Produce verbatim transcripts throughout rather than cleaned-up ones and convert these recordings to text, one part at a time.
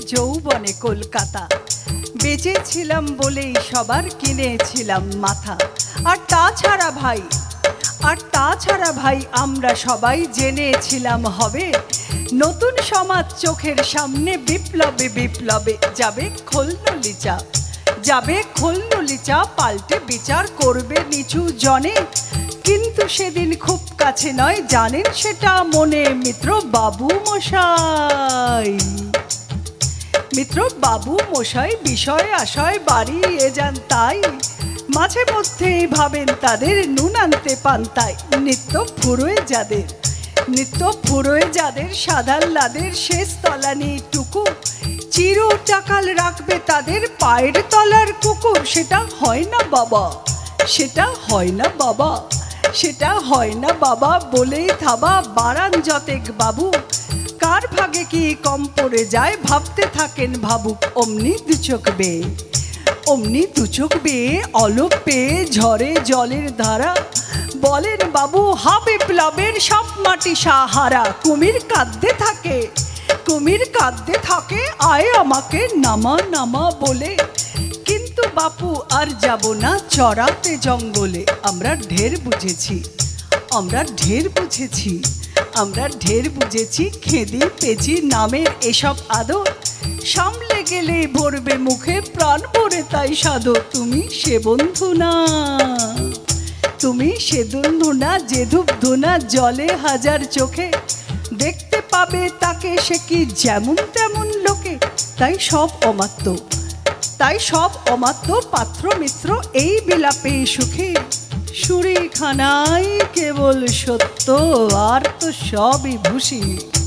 যৌবনে কলকাতা, বেঁচেছিলাম বলেই সবার কিনেছিলাম মাথা। আর তাছাড়া ভাই আর তাছাড়া ভাই আমরা সবাই জেনেছিলাম হবে নতুন সমাজ চোখের সামনে, বিপ্লবে বিপ্লবে যাবে খোলনলিচা, যাবে খোলনলিচা, পাল্টে বিচার করবে নিচু জনে। কিন্তু সেদিন খুব কাছে নয়, জানেন সেটা মনে মিত্র বাবু মশাই। মিত্র বাবু মশাই বিষয় আশয় বাড়িয়ে যান, তাই মাঝে মধ্যেই ভাবেন তাদের নুন আনতে পান্তায়। নিত্য ফুরোয় যাদের নিত্য ফুরোয় যাদের সাদাল্লাদের শেষ তলানি টুকু, চির টাকাল রাখবে তাদের পায়ের তলার কুকুর। সেটা হয় না বাবা, সেটা হয় না বাবা, সেটা হয় না বাবা বলেই থাবা বাড়ান যতেক বাবু। কার ভাগে কি কম পড়ে যায় ভাবতে থাকেন ভাবুক, অমনি দুচোখ বেয়ে অমনি দুচোখ বেয়ে অলপ পেয়ে ঝরে জলের ধারা। বলেন বাবু হা বিপ্লবের সব মাটি সাহারা। কুমির কাঁদতে থাকে কুমির কাঁদতে থাকে আয় আমাকে নামা নামা বলে। কিন্তু বাপু আর যাব না চড়াতে জঙ্গলে। আমরা ঢের বুঝেছি আমরা ঢের বুঝেছি আমরা ঢের বুঝেছি খেদি পেঁচি নামের এসব আদর। সামলে গেলে ভরবে মুখে প্রাণ ভরে তাই সাধো। তুমি সে বন্ধু না তুমি সে বন্ধু না যে ধূপ ধুনা জলে হাজার চোখে। দেখতে পাবে তাকে সে কি যেমন তেমন লোকে। তাই সব অমাত্য তাই সব অমাত্য পাত্র মিত্র এই বিলাপে সুখে। সুরি খানাই কেবল সত্য আর তো সবই ভূষি।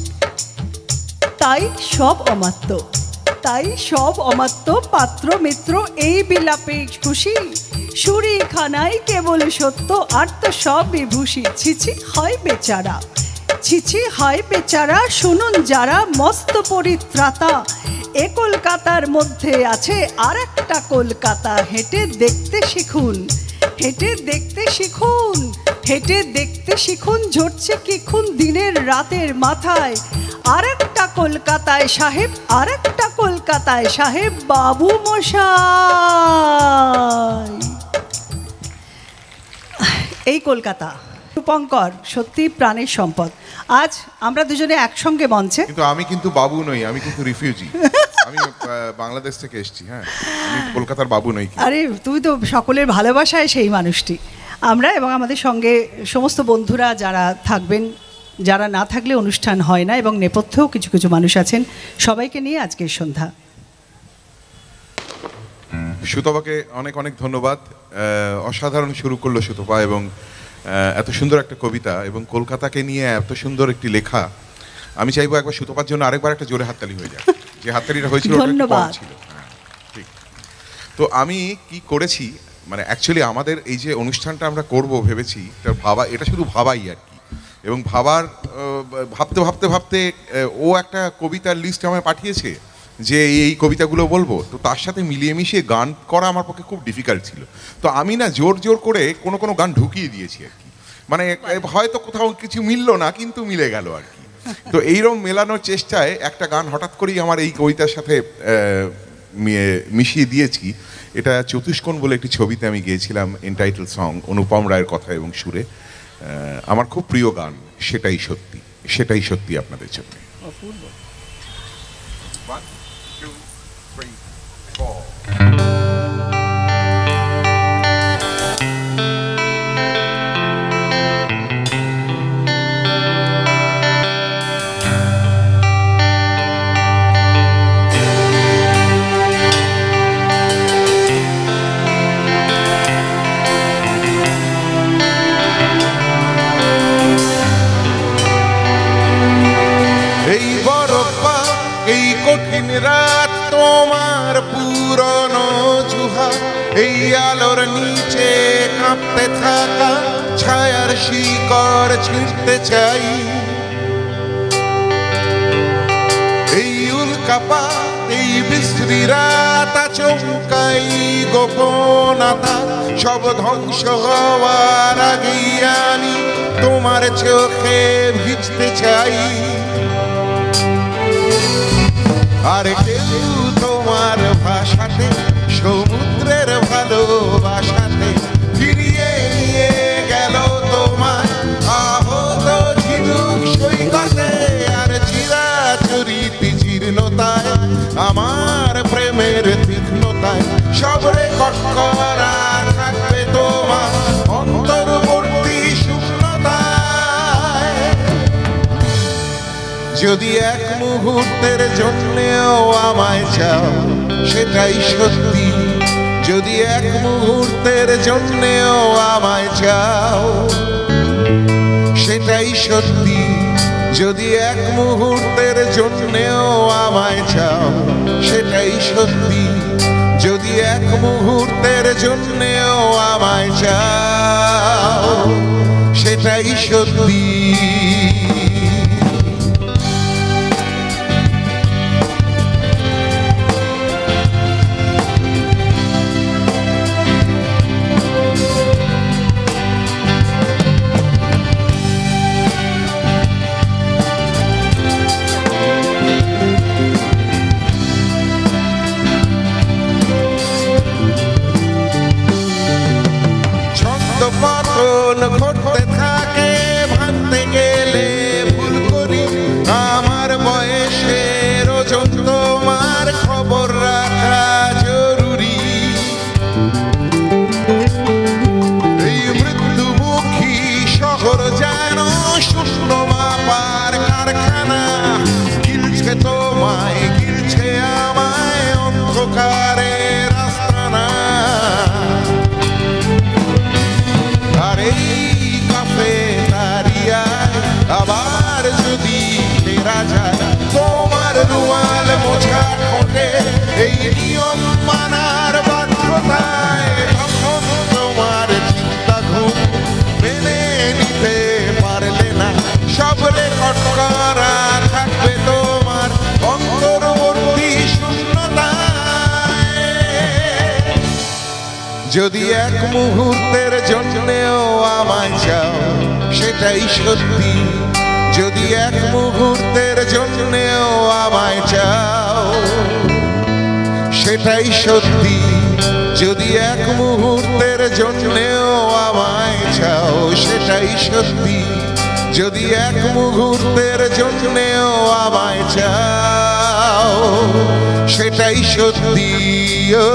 তাই সব অমাত্য তাই সব অমাত্য পাত্র মিত্র এই বিলাপে খুশি। সুরি খানাই কেবল সত্য আর তো সবই ভূষি। ছিছি হয় বেচারা ছিছি হয় বেচারা, শুনুন যারা মস্ত পরিত্রাতা। এ কলকাতার মধ্যে আছে আর একটা কলকাতা। হেঁটে দেখতে শিখুন হেঁটে দেখতে শিখুন হেঁটে দেখতে শিখুন ঝরছে কি খুন দিনের রাতের মাথায়। আর একটা কলকাতায় সাহেব আর একটা কলকাতায় সাহেব বাবু মশাই। এই কলকাতা রূপঙ্কর সত্যি প্রাণের সম্পদ। আজ আমরা দুজনে একসঙ্গে মঞ্চে, কিন্তু আমি কিন্তু বাবু নই, আমি কিন্তু রিফিউজি। আমি বাংলাদেশ থেকে এসেছি। হ্যাঁ, আমি কলকাতার বাবু নই। আরে তুমি তো সকলের ভালোবাসায় সেই মানুষটি। আমরা এবং আমাদের সঙ্গে সমস্ত বন্ধুরা যারা থাকবেন, যারা না থাকলে অনুষ্ঠান হয় না, এবং নেপথ্যেও কিছু কিছু মানুষ আছেন, সবাইকে নিয়ে আজকের সন্ধ্যা। সুতপাকে অনেক অনেক ধন্যবাদ। অসাধারণ শুরু করলো সুতপা, এবং এত সুন্দর একটা কবিতা এবং কলকাতাকে নিয়ে এত সুন্দর একটি লেখা। আমি চাইবো একবার সুতপার জন্য আরেকবার একটা জোরে হাততালি হয়ে যায়। যে হাততালিটা হয়েছিল ধন্যবাদ ছিল। ঠিক। তো আমি কি করেছি, মানে অ্যাকচুয়ালি আমাদের এই যে অনুষ্ঠানটা আমরা করব ভেবেছি, তার ভাবা এটা শুধু ভাবাই আর কি। এবং ভাবার ভাবতে ভাবতে ভাবতে ও একটা কবিতার লিস্ট আমায় পাঠিয়েছে যে এই কবিতাগুলো বলবো। তো তার সাথে মিলিয়ে মিশিয়ে গান করা আমার পক্ষে খুব ডিফিকাল্ট ছিল। তো আমি না জোর জোর করে কোনো কোনো গান ঢুকিয়ে দিয়েছি আর কি। মানে হয়তো কোথাও কিছু মিললো না, কিন্তু মিলে গেল আর কি। তো এইরকম মেলানোর চেষ্টায় একটা গান হঠাৎ করেই আমার এই কবিতার সাথে মিশিয়ে দিয়েছি। এটা চতুষ্কোণ বলে একটি ছবিতে আমি গিয়েছিলাম, এনটাইটেল সং, অনুপম রায়ের কথা এবং সুরে। আমার খুব প্রিয় গান, সেটাই সত্যি সেটাই সত্যি আপনাদের জন্য। রাত তোমার পুরনো জুহা, এই আলোর নিচে কাঁপতে থাকা ছায়ার শিকড় ছিঁড়তে চাই। এই উল্কাপা এই বিশ্রী রাত আচমকাই গোপনতা, সব ধ্বংস হওয়ার আগেই আমি তোমার চোখে ভিজতে চাই। আর কেউ তোমার ভাষাতে সমুদ্রের ভালোবাসাতে ফিরিয়ে নিয়ে গেল তোমায় আহত ঝিনুক সৈকতে। আর চিরাচরিত জীর্ণতায় আমার প্রেমের তীক্ষ্ণতায় সব রেকর্ড করা থাকবে তোমার অন্তর্বর্তী শূন্যতায়। যদি এক মুহূর্তের জন্যেও আমায় চাও সেটাই সত্যি, যদি এক মুহূর্তের জন্যেও আমায় চাও সেটাই সত্যি, যদি এক মুহূর্তের জন্যেও আমায় চাও সেটাই সত্যি, যদি এক মুহূর্তের জন্যেও আমায় চাও সেটাই সত্যি। পতন ঘটতে থাকে ভাঙতে গেলে ভুল করি, আমার বয়সের ওজন তোমার খবর রাখা জরুরি। এই মৃত্যুমুখী শহর যেন শূন্য মাপার কারখানা, গিলছে তোমায় গিলছে আমায় অন্ধকারের আস্তানা। আবার যদি ফেরা যায় তোমার রুমাল মোছা ঠোঁটে এই নিয়ম মানার বাধ্যতায়, তখন তোমার চিন্তা ঘুম মেনে নিতে পারলে না সব রেকর্ড করা থাকবে তোমার অন্তর্বর্তী শূন্যতায়। যদি এক মুহূর্তের জন্যেও আমায় চাও সেটাই সত্যি, যদি এক মুহূর্তের জন্যেও আমায় চাও সেটাই সত্যি, যদি এক মুহূর্তের জন্যেও আমায় চাও সেটাই সত্যি, যদি এক মুহূর্তের জন্যেও আমায় চাও সেটাই সত্যি। ও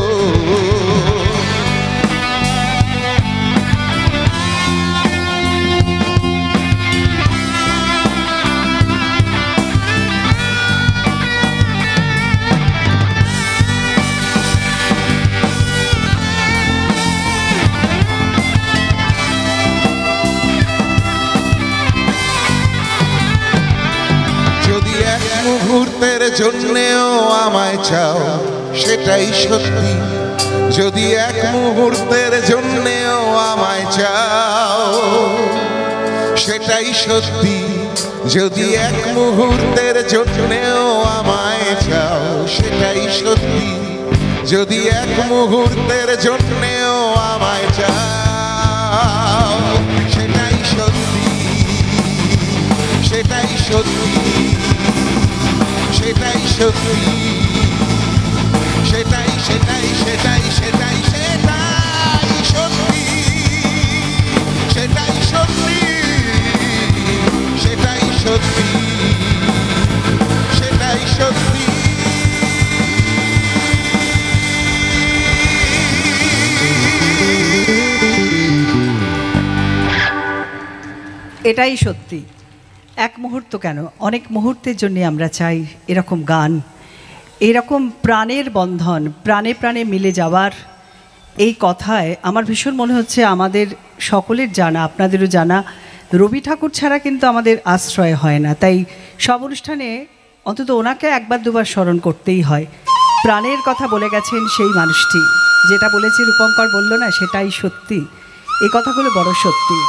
মুহূর্তের জন্যেও আমায় চাও সেটাই সত্যি, যদি এক মুহূর্তের জন্যেও আমায় চাও সেটাই সত্যি, যদি এক মুহূর্তের জন্যেও আমায় চাও সেটাই সত্যি, যদি এক মুহূর্তের জন্যেও আমায় চাও সেটাই সত্যি, সেটাই সত্যি, সেটাই সত্যি, সেটাই সেটাই সেটাই সেটাই সেটাই সত্যি, সেটাই সত্যি, সেটাই সত্যি, সেটাই সত্যি। এটাই সত্যি। এক মুহূর্ত কেন, অনেক মুহূর্তের জন্য আমরা চাই এরকম গান, এরকম প্রাণের বন্ধন, প্রাণে প্রাণে মিলে যাওয়ার এই কথায় আমার ভীষণ মনে হচ্ছে আমাদের সকলের জানা, আপনাদেরও জানা, রবি ঠাকুর ছাড়া কিন্তু আমাদের আশ্রয় হয় না। তাই সব অনুষ্ঠানে অন্তত ওনাকে একবার দুবার স্মরণ করতেই হয়। প্রাণের কথা বলে গেছেন সেই মানুষটি, যেটা বলেছে রূপঙ্কর বলল না সেটাই সত্যি, এই কথাগুলো বড় সত্যি।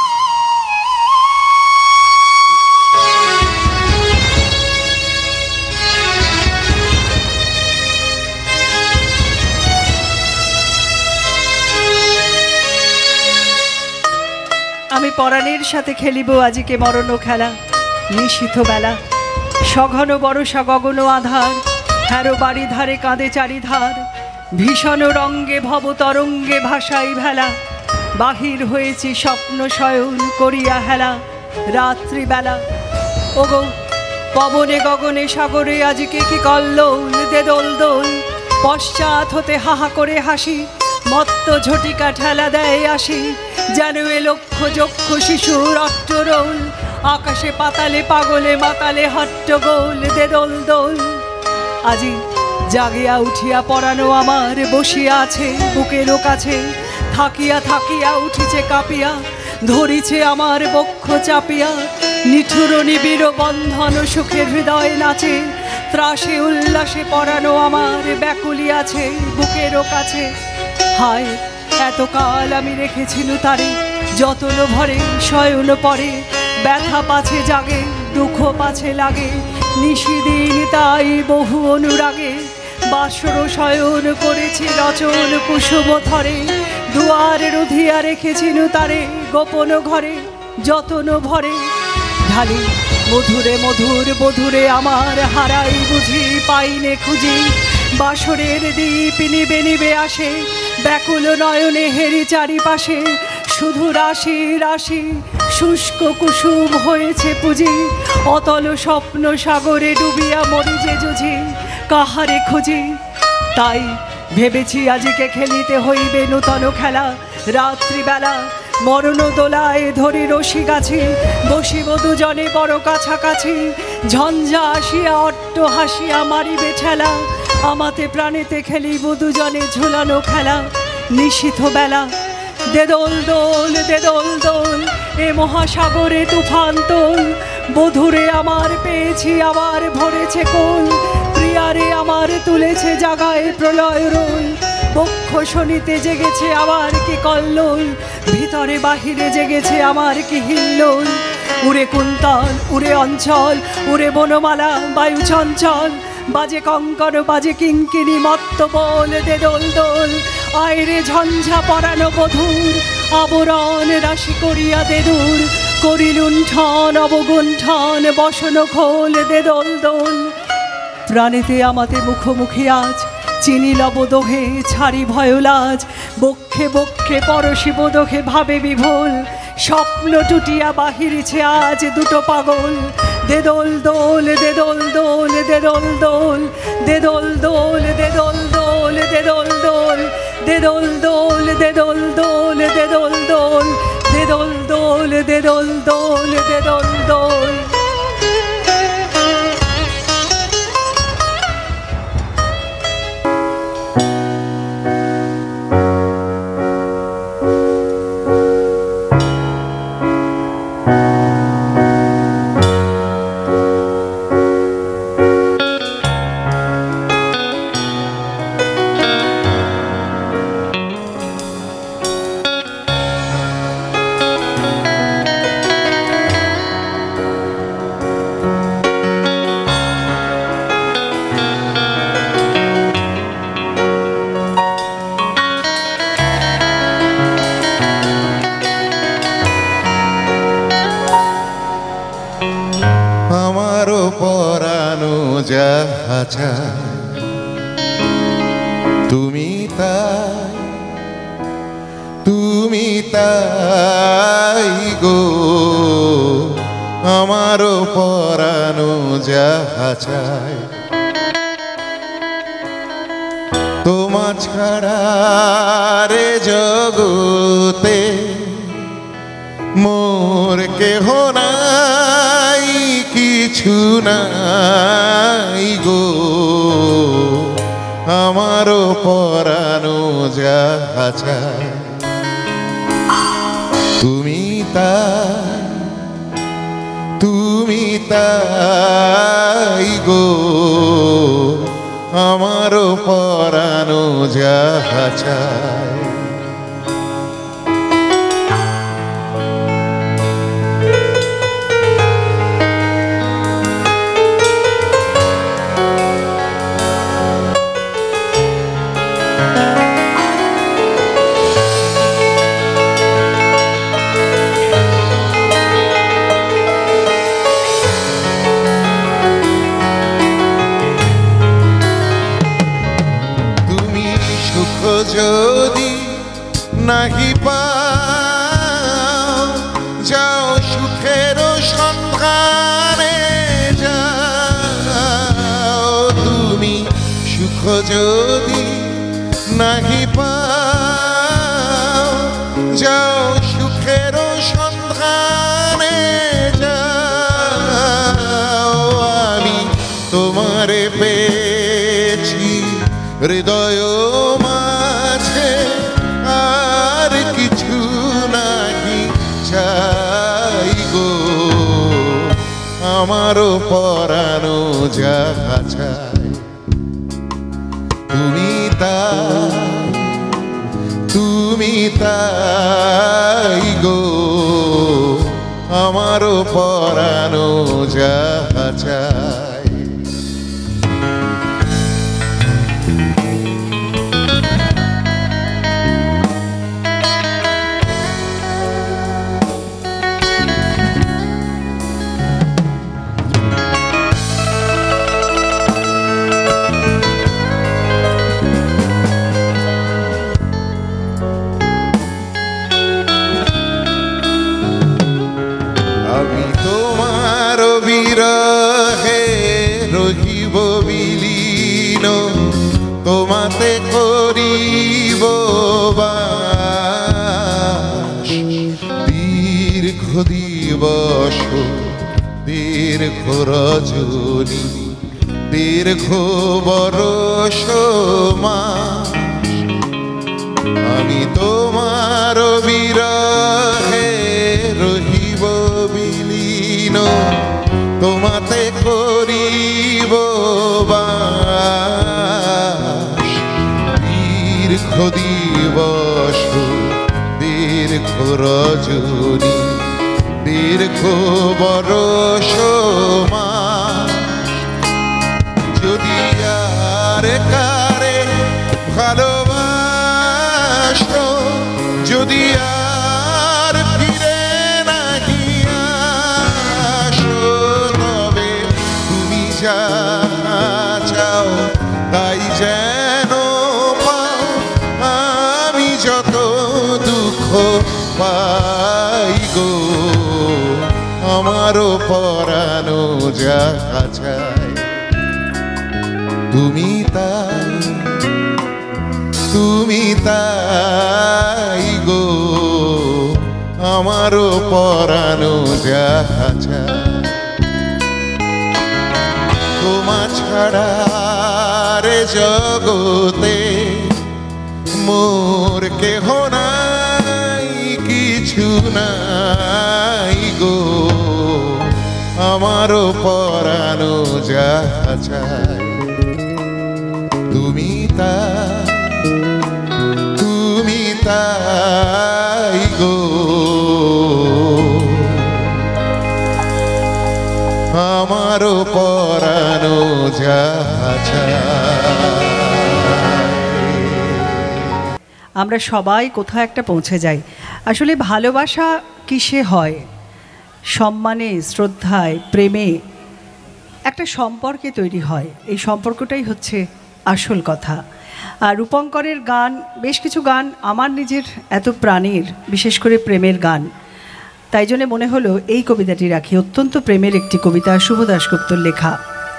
আমি পরাণের সাথে খেলিব আজিকে মরণ খেলা, নিশীথ বেলা সঘন বরষা গগন আধার, হ্যারো বাড়ি ধারে কাঁদে চারিধার, ভীষণ রঙ্গে ভব তরঙ্গে ভাসাই ভেলা, বাহির হয়েছি স্বপ্ন শয়ন করিয়া হেলা রাত্রিবেলা। ওগো পবনে গগনে সাগরে আজকে কি কল্লোল দে দোল দোল, পশ্চাৎ হতে হাহা করে হাসি, মত্ত ঝটিকা ঠেলা দেয় আসি, যেন এ লক্ষ যক্ষ শিশুর অট্টরোল, আকাশে পাতালে পাগলে মাতালে হট্টগোল দে দোল দোল। আজি জাগিয়া উঠিয়া পরানো আমার বসিয়া আছে বুকেরও কাছে, থাকিয়া থাকিয়া উঠিছে কাঁপিয়া, ধরিছে আমার বক্ষ চাপিয়া, নিঠুর নিবিড় বন্ধন সুখের হৃদয় নাচে, ত্রাসে উল্লাসে পরানো আমার ব্যাকুলি আছে বুকেরও কাছে। হায় এতকাল আমি রেখেছিল তারে যতন ভরে শয়ন পরে, ব্যথা পাছে জাগে দুঃখ পাছে লাগে, নিশিদিন তাই বহু অনুরাগে, বাসর শয়ন করেছি রচন কুসুম ধরে, দুয়ারে রুধিয়া রেখেছিল তারে গোপন ঘরে যতন ভরে। ঢালি মধুরে মধুর বধুরে আমার হারাই বুঝি পাইনে খুঁজি, বাসরের দীপ নিবে নিবে আসে, ব্যাকুল নয়নে হেরি চারিপাশে, শুধু রাশি রাশি শুষ্ক কুসুম হয়েছে পুঁজি, অতল স্বপ্ন সাগরে ডুবিয়া মরি যে জুঝি, কাহারে খুঁজি। তাই ভেবেছি আজকে খেলিতে হইবে নূতন খেলা রাত্রিবেলা, মরণ দোলায় ধরি রশি গাছি, বসিব দুজনে বড় কাছাকাছি, ঝঞ্ঝা আসিয়া অট্ট হাসিয়া মারিবে ঠেলা, আমাতে প্রাণেতে খেলিব দুজনে ঝুলানো খেলা নিশীথ বেলা। দে দোল দোল দে দোল দোল এ মহাসাগরে তুফান তোল, বধুরে আমার পেয়েছি আবার ভরেছে কোল, প্রিয়ারে আমার তুলেছে জাগায় প্রলয় রোল, বক্ষ শনিতে জেগেছে আমার কি কল্লোল, ভিতরে বাহিরে জেগেছে আমার কি হিল্লোল। উড়ে কুন্তল উড়ে অঞ্চল উড়ে বনমালা বায়ু চঞ্চল, বাজে কঙ্কর বাজে কিঙ্কিনি মত্ত বল দে দোল দোল, আয়রে ঝঞ্ঝা পরানো বধূর, আবরণ রাশি করিয়া দে দূর, করি লুণ্ঠন অবগুণ্ঠন বসন খোল দে দোল দোল। প্রাণেতে আমাতে মুখোমুখি আজ চিনি লব দোহে ছাড়ি ভয়লাজ, বক্ষে বক্ষে পরশি বোদোহে ভাবে বিভোল, স্বপ্ন টুটিয়া বাহিরেছে আজ দুটো পাগল, দে দোল দোল দে দোল দোল দে দোল দোল দে দোল দোল দে দোল দোল দে দোল দোল দে দোল দোল দে দোল দোল দে দোল দোল দে দোল দোল দে দোল দোল দে দোল দোল। তুমি তাই তুমি তাই গো, আমারও পরানো যাহা চায়, তোমার ছাড়া রে জগতে মোর কেহ নাই কিছু নাই গো, আমারও পরানো যাহা চায়, তুমি তাই তুমি তাই গো, আমারও পরানো যাহা চায়। যদি নাহি পাও যাও সুখের সন্ধানে যাও তুমি সুখ যদি নাহি পাও যাও সুখের সন্ধানে যাও আমি তোমারে পেয়েছি হৃদয় মাঝে আর কিছু নাহি চাই গো আমারও পরানো যাহা চাই তুমি তাই তুমি তাই গো আমারও পরানো যাহা চাই আমি তোমার বিরহে রহিব বিলীন তোমাতে করিব বাস দীর্ঘ দিবস দীর্ঘ রজনী দীর্ঘ বরষ মাস আমি তোমার বিরহে রহিব বিলীন তোমাতে করিব বাস দীর্ঘ দিবস দীর্ঘ রজনী দীর্ঘ বরষ মাস যদি আর কারে ভালোবাসো যদি আর ফিরে নাহি আসো তবে তুমি যা চাও তাই যেন পাও আমি যত দুঃখ পাই গো আমারও পরানো যাহা চাই তুমি তাই তুমি তাই গো আমারও পরানো যাহা চাই তোমা ছাড়া রে জগতে মোর কেহ নাই কিছু নাই গো আমারও পরানো যাহা চাই তুমি তাই তুমি তাই গো আমারও পরানো যাহা চাই আমরা সবাই কোথাও একটা পৌঁছে যাই। আসলে ভালোবাসা কিসে হয়? সম্মানে, শ্রদ্ধায়, প্রেমে একটা সম্পর্কে তৈরি হয়। এই সম্পর্কটাই হচ্ছে আসল কথা। আর রূপঙ্করের গান, বেশ কিছু গান আমার নিজের এত প্রাণের, বিশেষ করে প্রেমের গান, তাই জন্য মনে হলো এই কবিতাটি রাখি। অত্যন্ত প্রেমের একটি কবিতা, শুভ দাশগুপ্তর লেখা।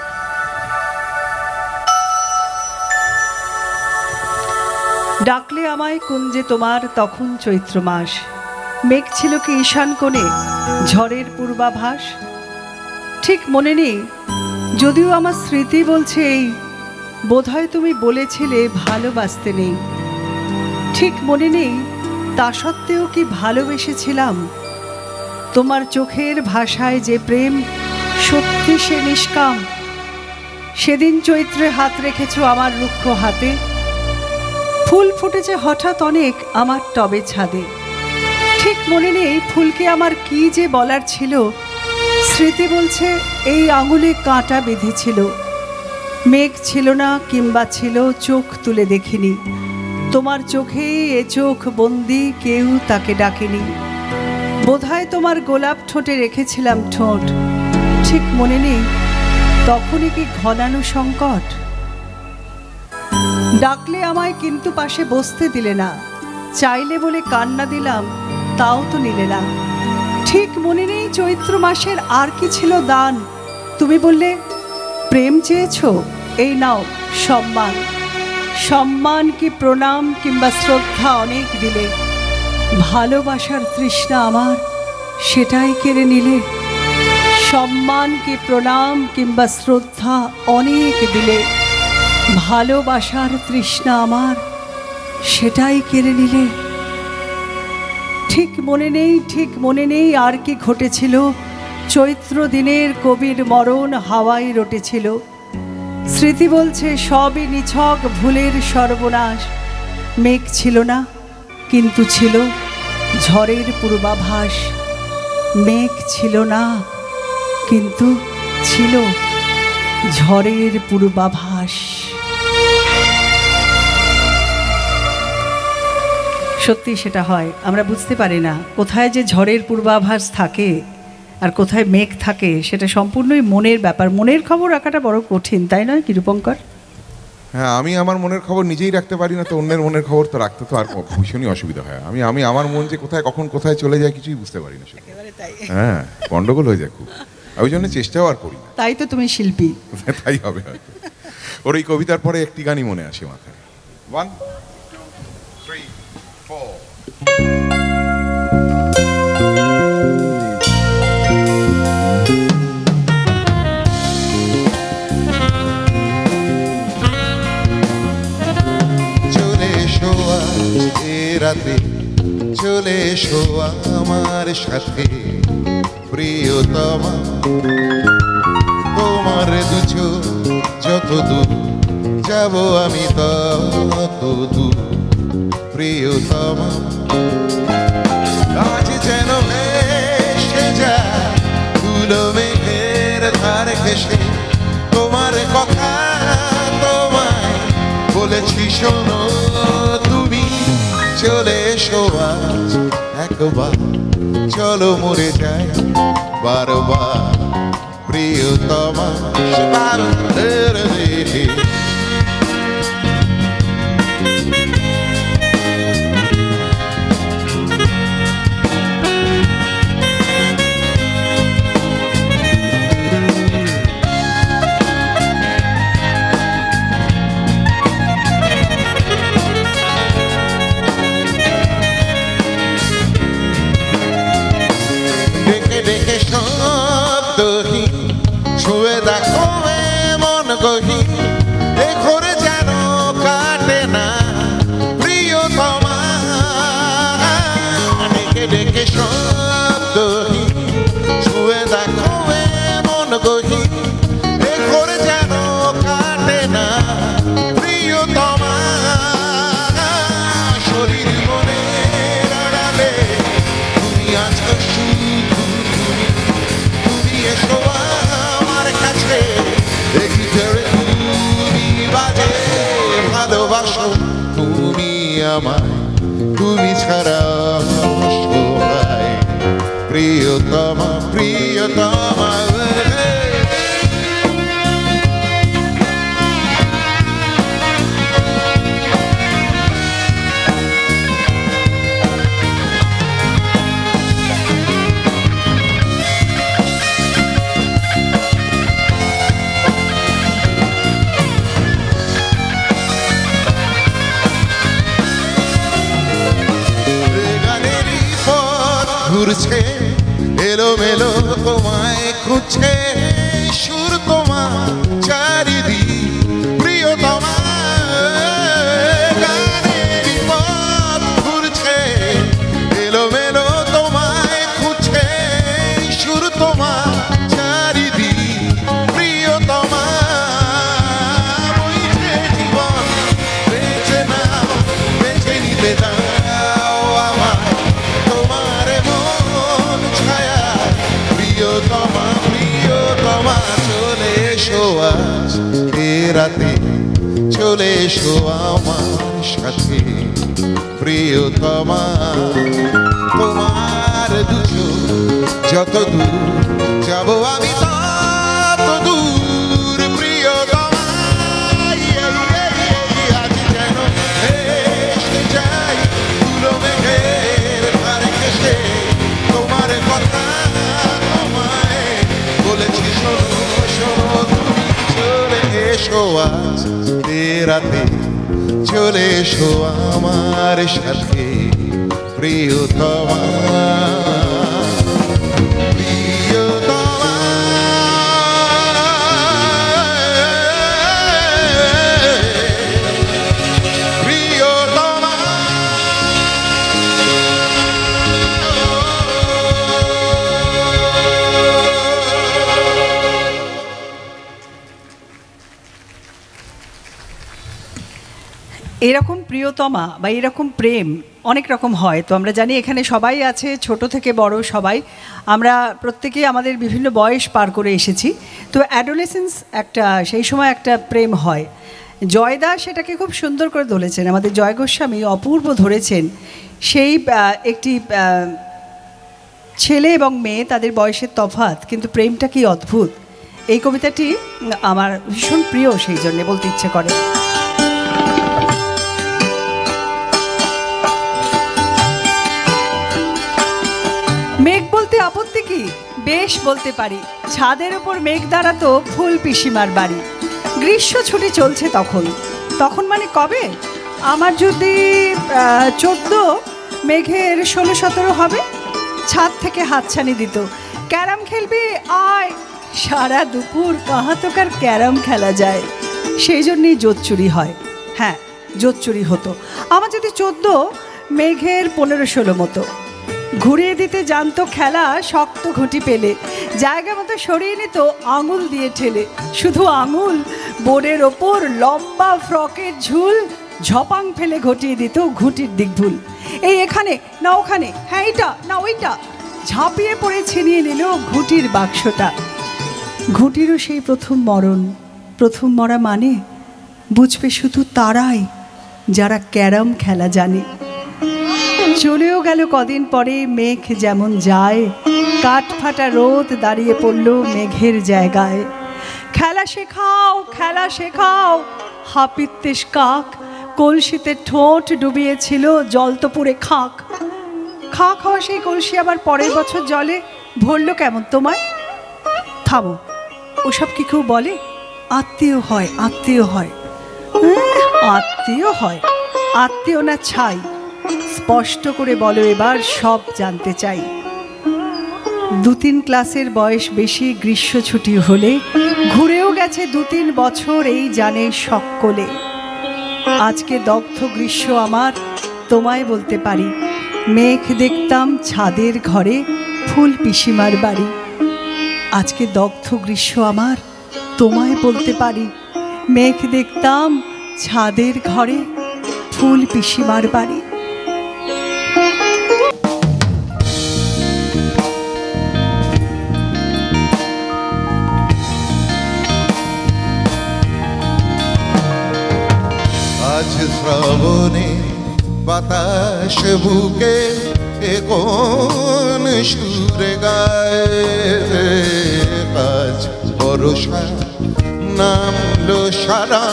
ডাকলে আমায় কুঞ্জে তোমার তখন চৈত্র মাস, মেঘ ছিল কি ঈশান কোণে ঝড়ের পূর্বাভাস। ঠিক মনে নেই, যদিও আমার স্মৃতি বলছে এই, বোধহয় তুমি বলেছিলে ভালোবাসতে নেই। ঠিক মনে নেই, তা সত্ত্বেও কি ভালোবেসেছিলাম। তোমার চোখের ভাষায় যে প্রেম, সত্যি সে নিষ্কাম। সেদিন চৈত্রে হাত রেখেছ আমার রুক্ষ হাতে, ফুল ফুটেছে হঠাৎ অনেক আমার টবে ছাদে। ঠিক মনে নেই ফুলকে আমার কি যে বলার ছিল, স্মৃতি বলছে এই আঙুলে কাঁটা বেঁধেছিল। মেঘ ছিল না কিংবা ছিল, চোখ তুলে দেখিনি। তোমার চোখে এ চোখ বন্দি, কেউ তাকে ডাকেনি। বোধহয় তোমার গোলাপ ঠোঁটে রেখেছিলাম ঠোঁট। ঠিক মনে নেই তখনই কি ঘনানো সংকট। ডাকলে আমায় কিন্তু পাশে বসতে দিলে না, চাইলে বলে কান্না দিলাম তাও তো নিলে না। ঠিক মনে নেই চৈত্র মাসের আর কি ছিল দান, তুমি বললে প্রেম চেয়েছো, এই নাও সম্মান। সম্মান কি প্রণাম কিংবা শ্রদ্ধা অনেক দিলে, ভালোবাসার তৃষ্ণা আমার সেটাই কেড়ে নিলে। সম্মান কি প্রণাম কিংবা শ্রদ্ধা অনেক দিলে, ভালোবাসার তৃষ্ণা আমার সেটাই কেড়ে নিলে। ঠিক মনে নেই ঠিক মনে নেই আর কি ঘটেছিল, চৈত্র দিনের কবির মরণ হাওয়ায় রটেছিল। স্মৃতি বলছে সবই নিছক ভুলের সর্বনাশ, মেঘ ছিল না কিন্তু ছিল ঝড়ের পূর্বাভাস। মেঘ ছিল না কিন্তু ছিল ঝড়ের পূর্বাভাস। সত্যি সেটা হয়, আমরা বুঝতে পারি না কোথায় যে ঝড়ের পূর্বাভাস থাকে আর কোথায় মেঘ থাকে, সেটা সম্পূর্ণই মনের ব্যাপার। মনের খবর রাখাটা বড় কঠিন, তাই নয় কি রূপঙ্কর? হ্যাঁ, আমি আমার মনের খবর নিজেই রাখতে পারি না, তো অন্যের মনের খবর তো রাখতে তো আর ভীষণই অসুবিধা হয়। আমি আমি আমার মন যে কোথায় কখন কোথায় চলে যায় কিছুই বুঝতে পারি না। হ্যাঁ, গন্ডগোল হয়ে যায় খুব, ওই জন্য চেষ্টাও আর করি না। তাই তো তুমি শিল্পী। তাই হবে হয়তো। ওর এই কবিতার পরে একটি গানই মনে আসে মাথায়। One three four. রাতে চলে এসো আমার সাথে প্রিয়তমা, তোমার দুচো যত দূর যাব আমি তত দূর প্রিয়তমা। আজ যেন ভেসে যায় ধুলো মেঘের ধার ঘেঁষে, তোমার কথা তোমায় বলেছি শোনো তুমি। চলে এসো আজ একবার, চলো মরে যাই বারবার প্রিয়তমা। ছুঁয়ে দেখো মন গহীন, এ ঘরে যেন কাটে না প্রিয়তমা। ডেকে ডেকে শব্দহীন ছুঁয়ে দেখো মন গহীন, এ ঘরে যেন কাটে না প্রিয়তমা। শরীর মনে আড়ালে তুমি আছো শুধু তুমি, তুমি এসো আমার কাছে, দেখি ঝরে তুমি বাজে ভালোবাসো তুমি আমায়, তুমি ছাড়া সবাই প্রিয়তমা প্রিয়তমা। ঘুরছে এলো মেলো তোমায় খুঁজছে, সুর তোমার চারিদিক প্রিয়তমা। গানের পথ ঘুরছে এলো মেলো তোমায় খুঁজছে, সুর তোমার চারিদিক প্রিয়তমা। বইছে জীবন বেঁচে নাও, বেঁচে নিতে দাও আমায় তোমার মন ছায়া প্রিয়তমা প্রিয়তমা। চলে এসো আজ এ রাতে, চলে এসো আমার সাথে প্রিয়তমা। তোমার দুচো যত দূর যাব আমি তত দূর প্রিয়তমা। আজ রাতে চলে এসো আমার সাথে প্রিয়তমা এরকম প্রিয়তমা বা এরকম প্রেম অনেক রকম হয়। তো আমরা জানি এখানে সবাই আছে, ছোট থেকে বড় সবাই, আমরা প্রত্যেকেই আমাদের বিভিন্ন বয়স পার করে এসেছি। তো অ্যাডোলেসেন্স একটা, সেই সময় একটা প্রেম হয়। জয়দা সেটাকে খুব সুন্দর করে ধরেছেন, আমাদের জয় গোস্বামী অপূর্ব ধরেছেন। সেই একটি ছেলে এবং মেয়ে, তাদের বয়সের তফাৎ, কিন্তু প্রেমটা কি অদ্ভুত। এই কবিতাটি আমার ভীষণ প্রিয়, সেই জন্যে বলতে ইচ্ছে করে। মেঘ বলতে আপত্তি কি, বেশ বলতে পারি, ছাদের ওপর মেঘ দাঁড়াতো ফুল পিসিমার বাড়ি। গ্রীষ্ম ছুটি চলছে তখন, তখন মানে কবে? আমার যদি চোদ্দ, মেঘের ষোলো সতেরো হবে। ছাদ থেকে হাতছানি দিত, ক্যারাম খেলবি আয়। সারা দুপুর কাহা তোকার ক্যারাম খেলা যায়, সেই জন্যেই জোত চুরি হয়। হ্যাঁ, জোত চুরি হতো। আমার যদি চোদ্দ, মেঘের পনেরো ষোলো মতো। ঘুরিয়ে দিতে জানতো খেলা, শক্ত ঘুঁটি পেলে জায়গা মতো সরিয়ে নিত আঙুল দিয়ে ঠেলে। শুধু আঙুল, বোর্ডের ওপর লম্বা ফ্রকের ঝুল, ঝপাং ফেলে ঘটিয়ে দিত ঘুঁটির দিক ভুল। এই এখানে না ওখানে, হ্যাঁ এইটা না ওইটা, ঝাঁপিয়ে পড়ে ছিনিয়ে নিল ঘুঁটির বাক্সটা। ঘুঁটিরও সেই প্রথম মরণ। প্রথম মরা মানে বুঝবে শুধু তারাই যারা ক্যারাম খেলা জানে। চলেও গেল কদিন পরে মেঘ যেমন যায়, কাঠ ফাটা রোদ দাঁড়িয়ে পড়ল মেঘের জায়গায়। খেলা শেখাও খেলা শেখাও, হাপিত্তেশ কাক, কলসিতে ঠোঁট ডুবিয়েছিল জল তো পুরে খাক। খাক হওয়া সেই কলসি আবার পরের বছর জলে ভরল কেমন তোমায়? থামো, ওসব কি কেউ বলে? আত্মীয় হয়, আত্মীয় হয়, আত্মীয় হয়, আত্মীয় না ছাই? স্পষ্ট করে বলো এবার, সব জানতে চাই। দু তিন ক্লাসের বয়স বেশি, গ্রীষ্ম ছুটি হলে ঘুরেও গেছে দু তিন বছর, এই জানে সকলে। আজকে দগ্ধ গ্রীষ্ম আমার, তোমায় বলতে পারি, মেঘ দেখতাম ছাদের ঘরে ফুল পিসিমার বাড়ি। আজকে দগ্ধ গ্রীষ্ম আমার, তোমায় বলতে পারি, মেঘ দেখতাম ছাদের ঘরে ফুল পিসিমার বাড়ি। আজ শ্রাবণে বাতাস বুকে এ কোন সুরে গায়ে, আজ বর্ষা নামলো সারা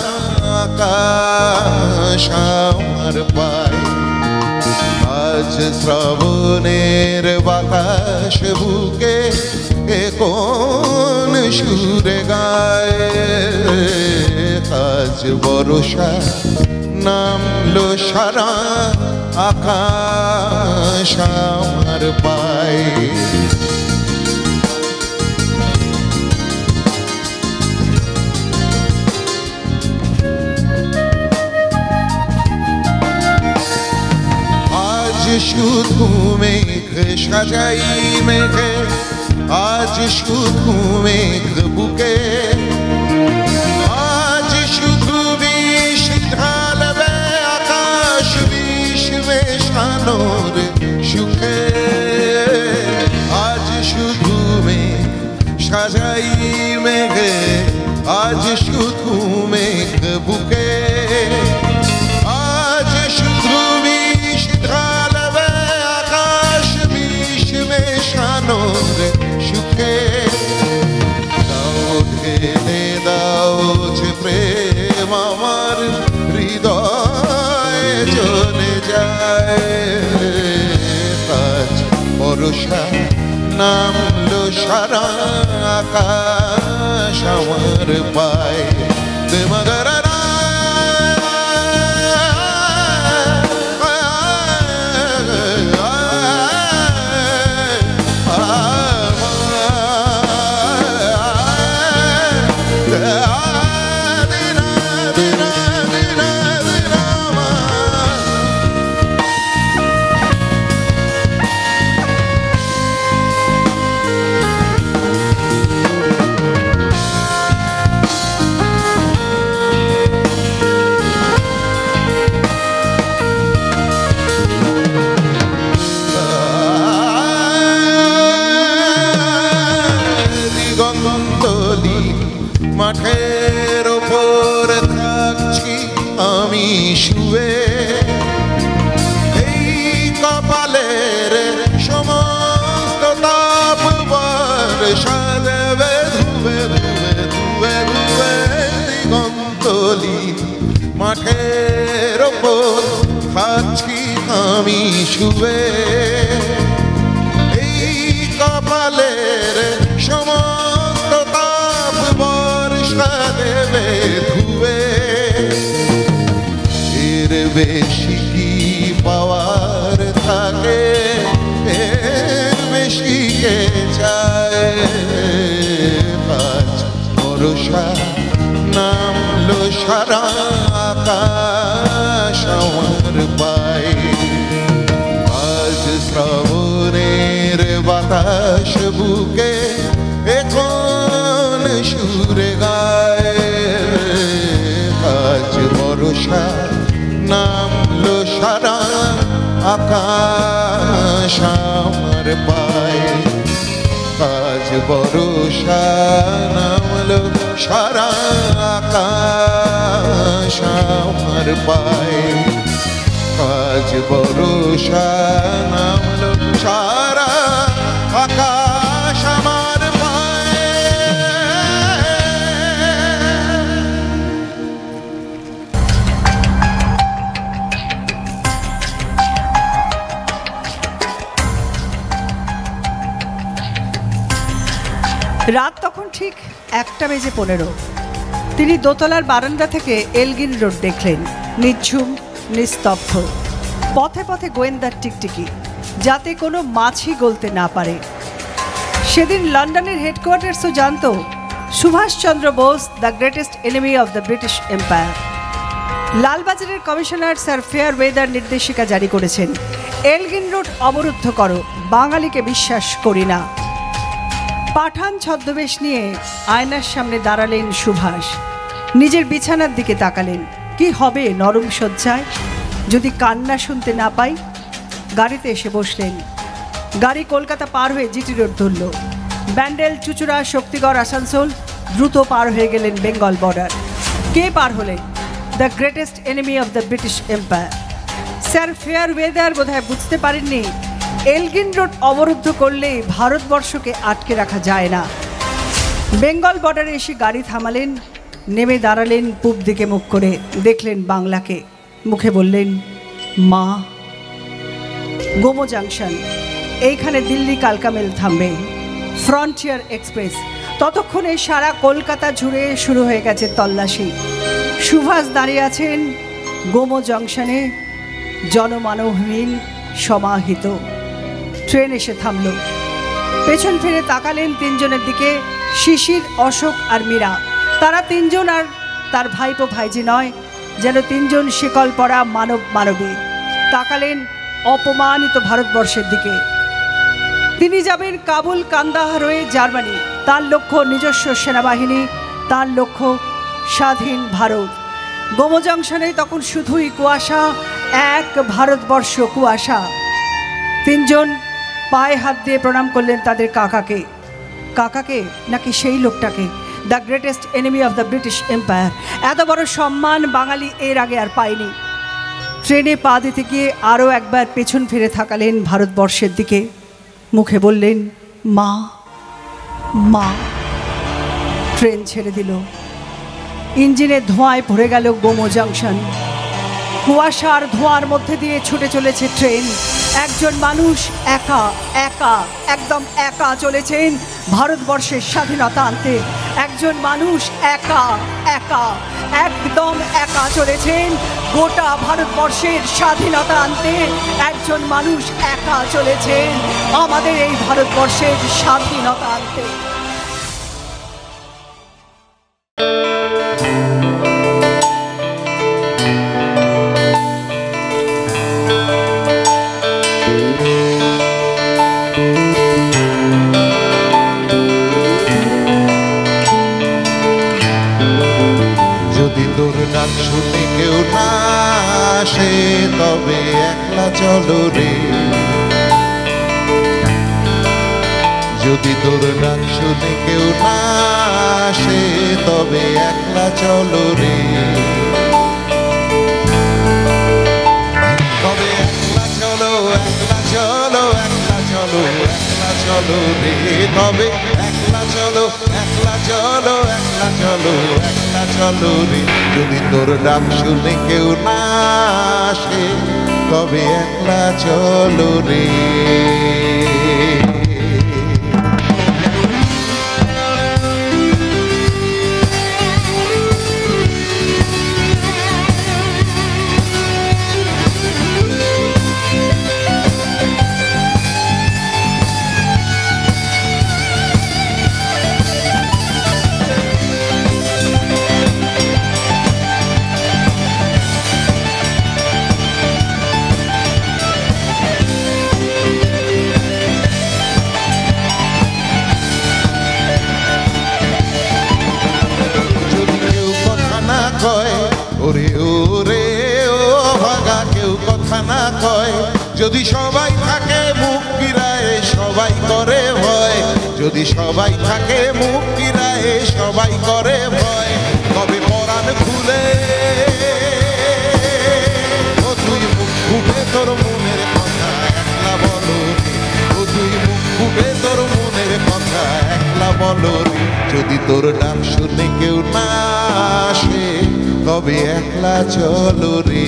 আকাশ আমার পায়। আজ শ্রাবণের বাতাস বুকে এ কোন সুরে গায়ে, আজ বর্ষা নামলো সারা আকাশ আমার পায়। আজ শুধু মেঘ সাজাই মেঘে, আজ শুধু মেঘ বুকে, আজ শুধু বিষ ঢালবে আকাশ বিষ মেশানোর সুখে। আজ শুধু মেঘ সাজাই মেঘে, আজ শুধু মেঘ বুকে, আজ শুধু বিষ ঢালবে আকাশ বিষ মেশানোর সুখে। দাও ঢেলে দাও যে প্রেম আমার হৃদয়ে চলে যায়। আজ বর্ষা নামলো সারা আকাশ আমার পায়। দে মগরা আছি আমি শুয়ে এই কপালের সমস্ত তাপ বর্ষা দেবে ধুয়ে এর বেশি কি পাওয়ার থাকে এর বেশি কে চায় আজ ভরসা নামলো সারা আকাশ আমার পায়ে আজ শ্রাবণের বাতাস বুকে এখন সুরে গায় আজ ভরসা নামলো সারা আকাশ আমার পায়ে আজ ভরসা নামলো সারা আকাশ আমার পায়ে আজ ভরসা নামলো সারা আকাশ আমার পায়ে রাত তখন ঠিক একটা বেজে পনেরো। তিনি দোতলার বারান্দা থেকে এলগিন রোড দেখলেন, নিঝুম নিস্তব্ধ, পথে পথে গোয়েন্দার টিকটিকি, যাতে কোনো মাছি গলতে না পারে। সেদিন লন্ডনের হেডকোয়ার্টার্সও জানত Subhas Chandra Bose the greatest enemy of the British Empire. লালবাজারের কমিশনার স্যার ফেয়ারওয়েদার নির্দেশিকা জারি করেছেন, এলগিন রোড অবরুদ্ধ করো, বাঙালিকে বিশ্বাস করি না। পাঠান ছদ্মবেশ নিয়ে আয়নার সামনে দাঁড়ালেন সুভাষ, নিজের বিছানার দিকে তাকালেন। কি হবে নরম শয্যায় যদি কান্না শুনতে না পাই? গাড়িতে এসে বসলেন। গাড়ি কলকাতা পার হয়ে জিটি রোড ধরল। ব্যান্ডেল, চুচুড়া, শক্তিগড়, আসানসোল দ্রুত পার হয়ে গেলেন বেঙ্গল বর্ডার। কে পার হলেন? The greatest enemy of the British Empire. Sir Fairweather বোধহয় বুঝতে পারেননি এলগিন রোড অবরুদ্ধ করলে ভারতবর্ষকে আটকে রাখা যায় না। বেঙ্গল বর্ডারে এসে গাড়ি থামালেন, নেমে দাঁড়ালেন, পূব দিকে মুখ করে দেখলেন বাংলাকে, মুখে বললেন মা। গোমো জাংশন, এইখানে দিল্লি কালকা মেল থামবে, ফ্রন্টিয়ার এক্সপ্রেস। ততক্ষণে সারা কলকাতা জুড়ে শুরু হয়ে গেছে তল্লাশি। সুভাষ দাঁড়িয়ে আছেন গোমো জংশনে, জনমানবহীন সমাহিত। ট্রেন এসে থামল। পেছন ফিরে তাকালেন তিনজনের দিকে, শিশির, অশোক আর মীরা। তারা তিনজন আর তার ভাইপো ভাইজি নয়, যেন তিনজন শিকল পরা মানব মানবী। তাকালেন অপমানিত ভারতবর্ষের দিকে। তিনি যাবেন কাবুল, কান্দাহার হয়ে জার্মানি। তার লক্ষ্য নিজস্ব সেনাবাহিনী, তার লক্ষ্য স্বাধীন ভারত। গোমো জংশনে তখন শুধুই কুয়াশা, এক ভারতবর্ষ কুয়াশা। তিনজন পায়ে হাত দিয়ে প্রণাম করলেন তাদের কাকাকে। কাকাকে নাকি সেই লোকটাকে? The greatest enemy of the British Empire. এত বড় সম্মান বাঙালি এর আগে আর পায়নি। ট্রেনে পা দিতে গিয়ে আরও একবার পেছন ফিরে থাকালেন ভারতবর্ষের দিকে, মুখে বললেন মা, মা। ট্রেন ছেড়ে দিল। ইঞ্জিনের ধোঁয়ায় ভরে গেল গোমো জংশন। কুয়াশার ধোঁয়ার মধ্যে দিয়ে ছুটে চলেছে ট্রেন। একজন মানুষ একা একা একদম একা চলেছেন ভারতবর্ষের স্বাধীনতা আনতে। একজন মানুষ একা একা একদম একা চলেছেন গোটা ভারতবর্ষের স্বাধীনতা আনতে। একজন মানুষ একা চলেছেন আমাদের এই ভারতবর্ষের স্বাধীনতা আনতে। ডাক শুনে কেউ না আসে তবে একলা চলো রে। যদি তোর ডাক শুনে কেউ না আসে তবে একলা চলো রে। তবে একলা চলো একলা চলো একলা চলো একলা চলো রে। তবে একলা একলা চলো একলা চলো একলা চলো একলা চলো রে যদি তোর ডাক শুনে কেউ না আসে তবে একলা চলো রে ওরে ওরে ও ভাগা কেউ কথা না কয় যদি সবাই থাকে মুখ ফিরায় সবাই করে ভয় যদি সবাই থাকে মুখ ফিরায় সবাই করে ভয় তবে পরাণ খুলে ও তুই মুখ ফুটে তোর মনের কথা একলা বলো ও তুই মুখ ফুটে তোর মনের কথা একলা বলো যদি তোর নাম শুনে কেউ না আসে তবে একলা চলো রে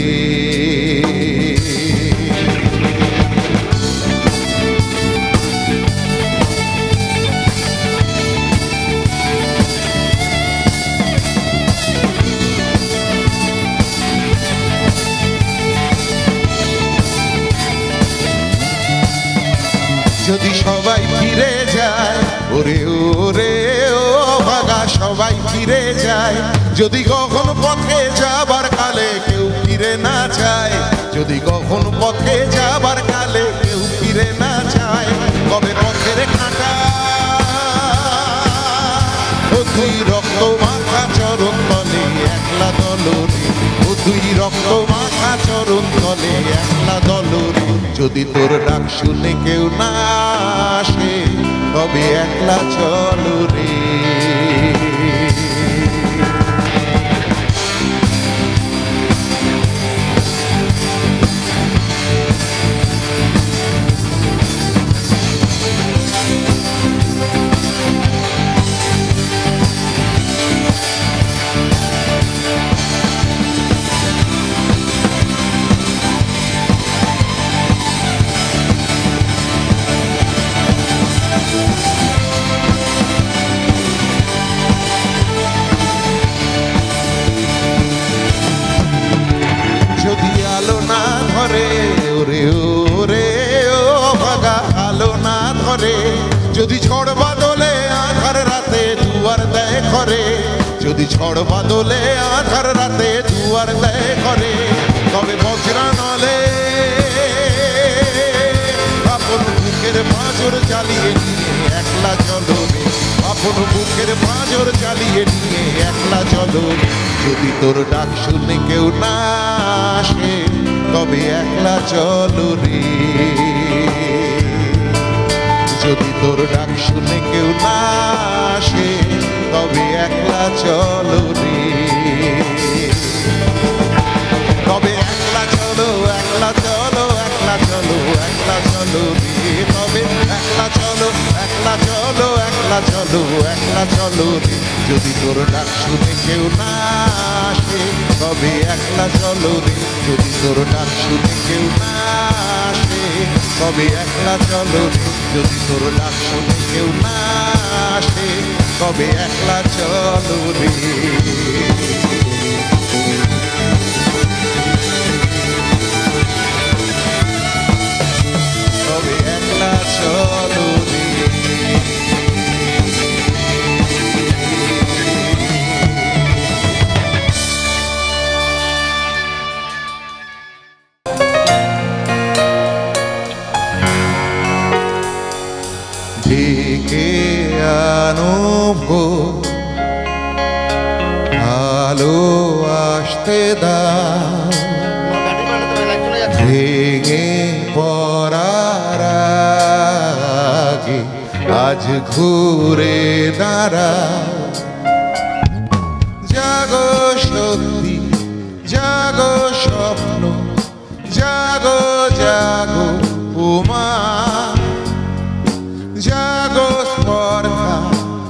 যদি সবাই ফিরে যায় ওরে ওরে ও ভাগা সবাই ফিরে যায় যদি কখন পথে যাবার কালে কেউ ফিরে না যায় যদি কখন পথে যাবার কালে কেউ ফিরে না যায় তবে পথের কাঁটা ও তুই রক্ত মাথা চরণ তলে একলা দলরে ও তুই রক্ত মাথা চরণ তলে একলা দলরে যদি তোর ডাক শুনে কেউ না আসে তবে একলা চলো রে যদি আলো না ধরে ওরে ওরে ও ভাগা আলো না ধরে যদি ঝড় বাদলে আধার রাতে দুয়ার দেয় ঘরে যদি ঝড় বাদলে আধার রাতে দুয়ার দেয় ঘরে তবে বজ্রা নলে আপন বুকের পাঁজর চালিয়ে নিয়ে একলা চলো রে আপন বুকের পাঁজর চালিয়ে নিয়ে একলা চলো যদি তোর ডাক শুনে কেউ না আসে তবে একলা চলো রে যদি তোর ডাক শুনে কেউ না আসে তবে একলা চলো রে তবে একলা চলো একলা চলো একলা চলো একলা চলো রে তবে একলা চলো একলা চলো একলা চলো একলা চলো রে যদি তোর ডাক শুনে কেউ না আসে তবে একলা চলো রে যদি তোর ডাক শুনে কেউ না আসে তবে একলা চলো রে যদি তোর ডাক শুনে কেউ না আসে তবে একলা চলো রে তবে একলা চলো রে ডেকে আনো ভালো আসতে দাও ভেঙে পড়ার আগে আজ ঘুরে দাঁড়া জাগো সত্যি জাগো স্বপ্ন জাগো জাগো উমা জাগো স্পর্ধা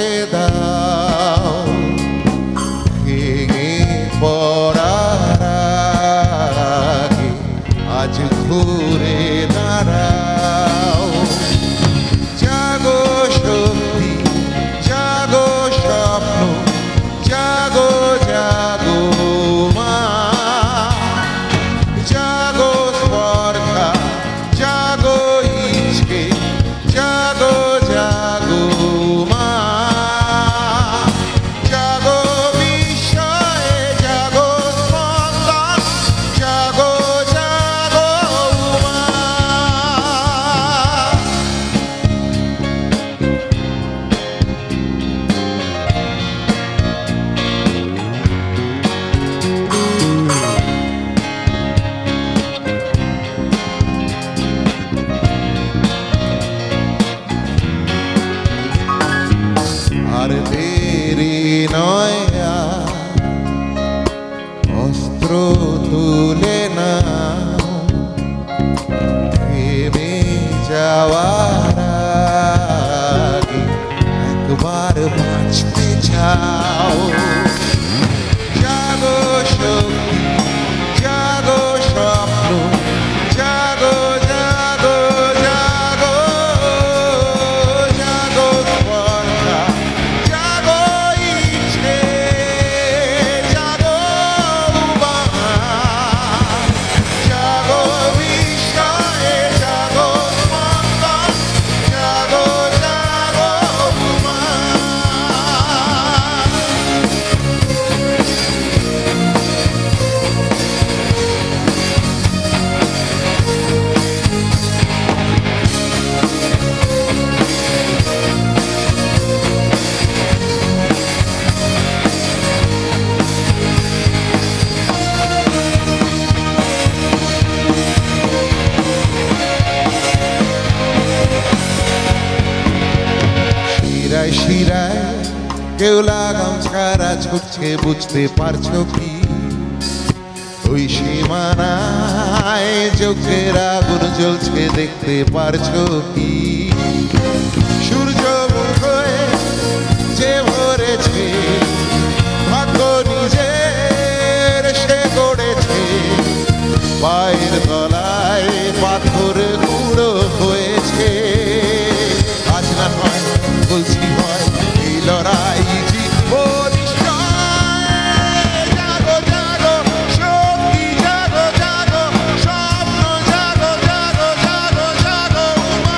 করে দাও, ভেঙে পড়ার আগে আজ ঘুরে দাঁড়াও। জাগো শক্তি, জাগো স্বপ্ন, জাগো জাগো মা, জাগো স্পর্ধা, জাগো ইচ্ছে, জাগো জাগো মা, জাগো বিস্ময়ে, জাগো স্পন্দন, জাগো জাগো মা। আর দেরি নয় আর, অস্ত্র তুলে না, থেমে যাওয়ার আগে একবার বাঁচতে চাও। জাগো শক্তি, জাগো স্বপ্ন, জাগো জাগো জাগো, জাগো স্পর্ধা, জাগো ইচ্ছে, জাগো মা, জাগো বিস্ময়ে, জাগো স্পন্দন, জাগো জাগো মা। শিরায় শিরায় কেউ লাগাম ছাড়া ছুটছে, বুঝতে পারছো কি? ওই সীমানায় চোখের আগুন জ্বলছে, দেখতে পারছো কি? সূর্য মুখ হয়ে যে ভরেছে, ভাগ্য নিজের সে গড়েছে, পায়ের তলায় পাথর গুঁড়ো হয়েছে। আজ না হয় বলছি হয়, এই লড়াই জিতবো নিশ্চয়। জাগো জাগো শক্তি, জাগো জাগো স্বপ্ন, জাগো জাগো জাগো জাগো মা,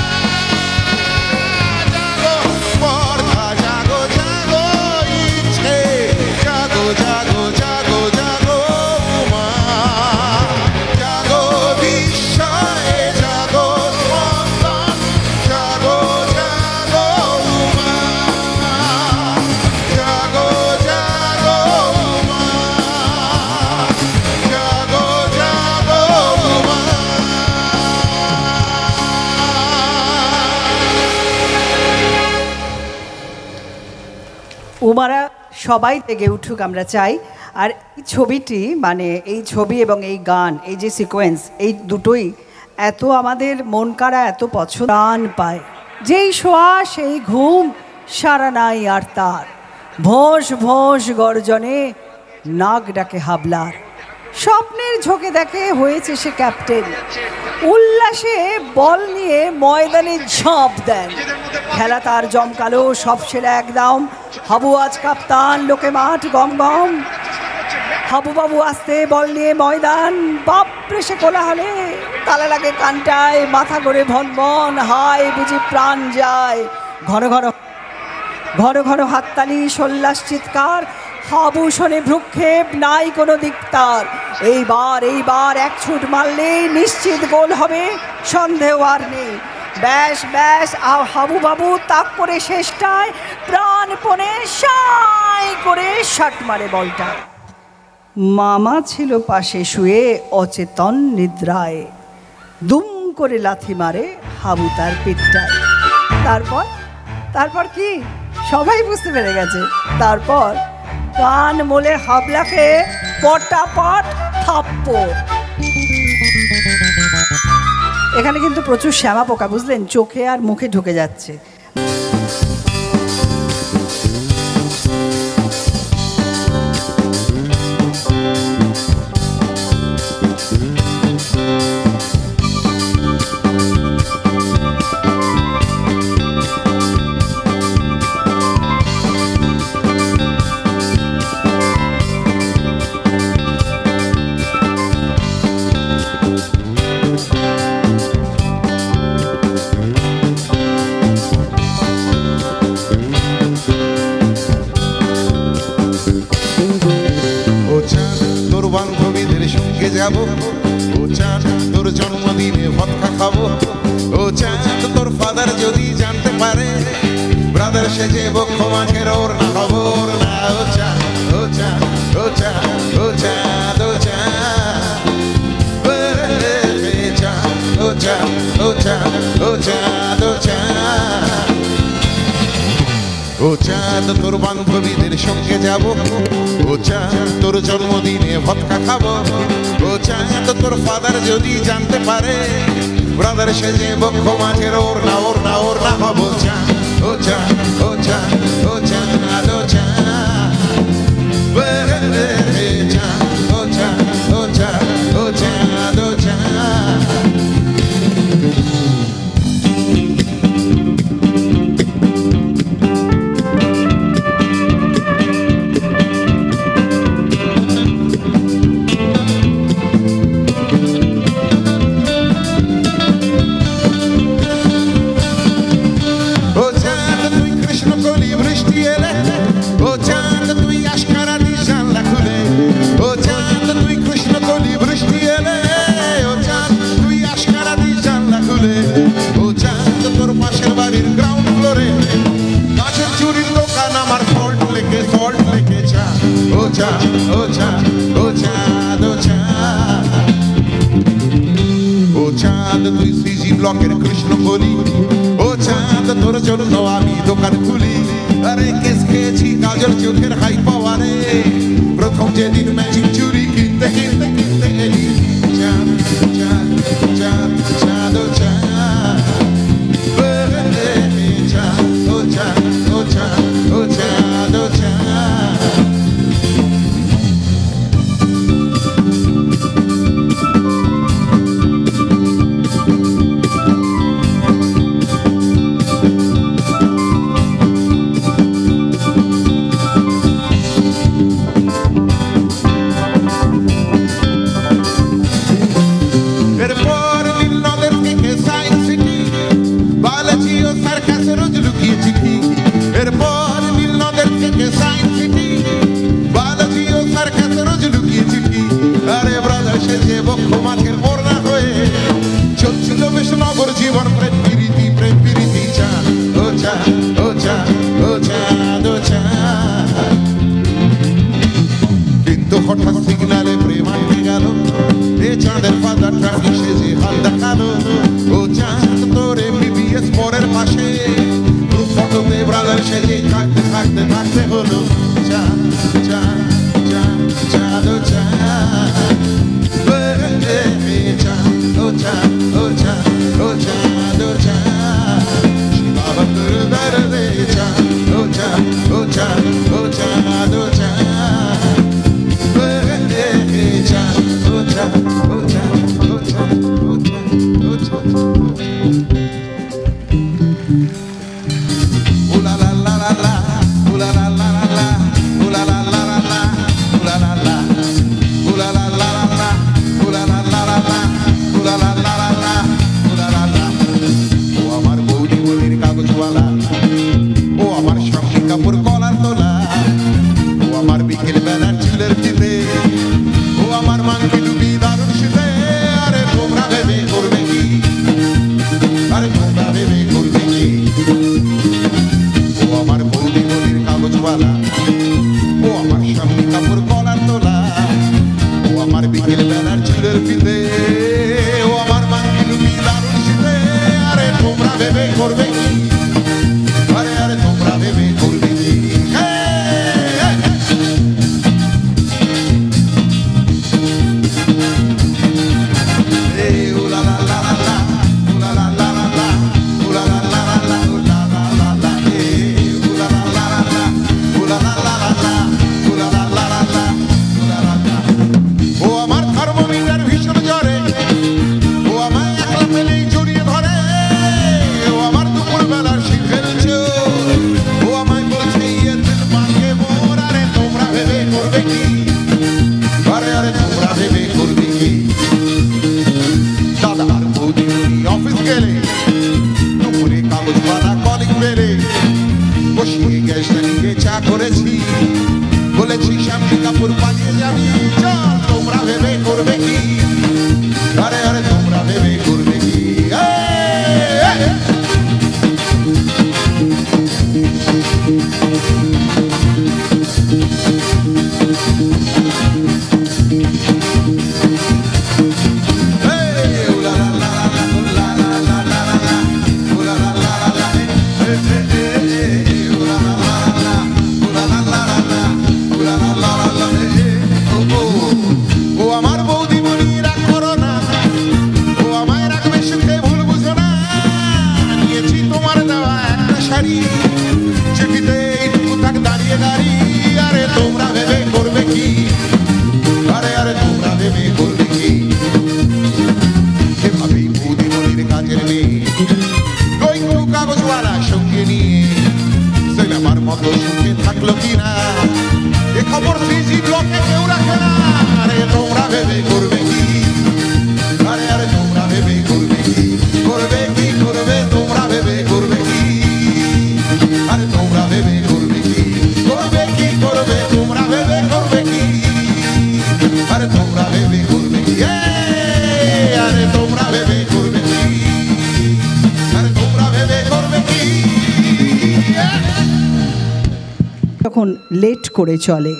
জাগো স্পর্ধা, জাগো জাগো ইচ্ছে, জাগো জাগো জাগো জাগো মা, জাগো বিস্ময়ে, জাগো স্পন্দন, জাগো জাগো মা, জাগো জাগো মা, জাগো জাগো মা। উমারা সবাই জেগে উঠুক আমরা চাই। আর এই ছবিটি মানে এই ছবি এবং এই গান, এই যে সিকোয়েন্স, এই দুটোই এত আমাদের মন কাড়া, এত পছন্দ, প্রাণ পায়। যেই শোয়া সেই ঘুম, সারা নাই আর তার, ভোঁস ভোঁস গর্জনে নাক ডাকে হাবলার, স্বপ্নের ঝোঁকে দেখে হয়েছে সে ক্যাপ্টেন, উল্লাসে বল নিয়ে ময়দানে ঝাঁপ দেন, খেলা তার জমকালো, সব ছেলে একদম, হাবু আজ কাপ্তান, লোকে মাঠ গম গম, হাবু বাবু আসতে বল নিয়ে ময়দান, বাপরে সে কোলাহলে, তালা লাগে কানটায়, মাথা করে ভন ভন, হায় বুঝি প্রাণ যায়, ঘন ঘন ঘন ঘন হাততালি, সোল্লাস চিৎকার, হাবু শোনে ভ্রুক্ষেপ, নাই কোনো দিকতার, এইবার এইবার এক ছুট মারলেই নিশ্চিত গোল হবে, সন্দেহ আর নেই। ব্যাস ব্যাস, হাবু বাবু তাক করে শেষটায় প্রাণপণে সাই করে শট মারে বলটা। মামা ছিল পাশে শুয়ে অচেতন নিদ্রায়, দুম করে লাথি মারে হাবু তার পিঠটায়। তারপর তারপর কি সবাই বুঝতে পেরে গেছে। তারপর কান মোলে হাবলাকে পটাপট থাপ্পড়। এখানে কিন্তু প্রচুর শ্যামা পোকা, বুঝলেন, চোখে আর মুখে ঢুকে যাচ্ছে। যাব ও চাঁদ তোর জন্মদিনে ভদকা খাবো ও চাঁদ তোর ফাদার যদি জানতে পারে ব্রাদার সেজে বক্ষ মাঝের ওর না খবর না ও চাঁদ ও চাঁদ ও চাঁদ ও চাঁদ ও চাঁদ ও চাঁদ ও চাঁদ ও চাঁদ ও চাঁদ ও চাঁদ তোর বান্ধবীদের সঙ্গে যাব ও চাঁদ তোর জন্মদিনে ভদকা খাবো ও চাঁদ তোর ফাদার যদি জানতে পারে ব্রাদার সেজে বক্ষ মাঝের ওর না ওর না ওর না হবো চাঁদ ও চাঁদ ও চাঁদ ও চাঁদ ও চাঁদ ও চাঁদ ও চাঁদ ও চাঁদ ও চাঁদ তুই সিজি ব্লকের কৃষ্ণ বলি ও চাঁদ তোর জন্য আমি দোকান খুলি আরে কেস খেয়েছি কাজল চোখের হাই পাওয়ারে প্রথম যেদিন ম্যাচিং চুরি কিনতে কিনতে কিনতে এলি চাঁদ চাঁদ চাঁদ চাঁদ ও চাঁদ ও চাঁদ ও চাঁদ ও চাঁদ ও চাঁদ জীবন প্রেম প্রীতি প্রেম প্রীতি চাঁদ ও চাঁদ ও চাঁদ ও চাঁদ ও চাঁদ কিন্তু হঠাৎ সিগনালে প্রেম আইনে গেল এ চাঁদের ফাদার ট্রাফিক সেজে হাল দেখালো ও চাঁদ তোর এমবিবিএস পরের পাশে ফটোতে ব্রাদার সেজে থাকতে থাকতে থাকতে হলো চাঁদ চাঁদ চাঁদ চাঁদ ও চাঁদ ও চাঁদ ও চাঁদ ও चाँद ओ चाँद शिवा दर दे चाँद ओ चाँद ओ चाँद ओ चाँद ओ चाँद बे चाँद ओ चाँद ओ चाँद ओ चाँद ओ चाँद ओ चाँद ओ ला ला ला ला ला ओ ला ला ला ला ला ओ ला ला ला ला ला ओ ला ला ला ओ ला ला ला ला ला ओ ला ला ला ला ला ओ ला ला ला ও আমার শামসি কাপুর কলার তোলা ও আমার বিকেল বেলার চুলের ফিতে ও আমার মাংকি ডুবি দারুণ শীতে আরে তোমরা ভেবে করবে কি আরে তোমরা ভেবে করবে কি ও আমার বৌদি বলির কাগজওয়ালা ও আমার শামসি কাপুর কলার তোলা ও আমার বিকেল বেলার চুলের ফিতে ও আমার মাংকি ডুবি দারুণ শীতে আরে তোমরা ভেবে করবে কি আরে আরে তোমরা ভেবে করবে কি ও আমার থার্মোমিটার ভীষণ জ্বরে ও আমায় একলা পেলেই জড়িয়ে ধরে ও আমার দুপুর বেলার শিখের ও আমায় বলছে ইয়ে দিল পাকে মোর আরে তোমরা ভেবে করবে কি আরে আরে তোমরা ভেবে করবে কি দাদা আর বৌদি অফিস গেলে দুপুরে কাগজওয়ালা কলিং বেড়ে বসিয়ে গ্যাসটা নিয়ে চা করেছি বলেছি শামসি কাপুর পালিয়ে যাবি চল তোমরা তোমরা ভেবে করবে কি আরে আরে তোমরা ভেবে করবে কি থাকলো কিনা এ খবর সিজি ব্লকে কেউ রাখে না আরে তোমরা ভেবে করবে কি আরে আরে তোমরা ভেবে করবে কি করবে কি করবে তোমরা ভেবে করবে কি আরে তোমরা ভেবে করবে কি করবে কি করবে তোমরা ভেবে করবে কি আরে তোমরা ভেবে করবে কি আরে তোমরা ভেবে করবে কি আরে তোমরা ভেবে করবে কি তখন লেট করে চলে।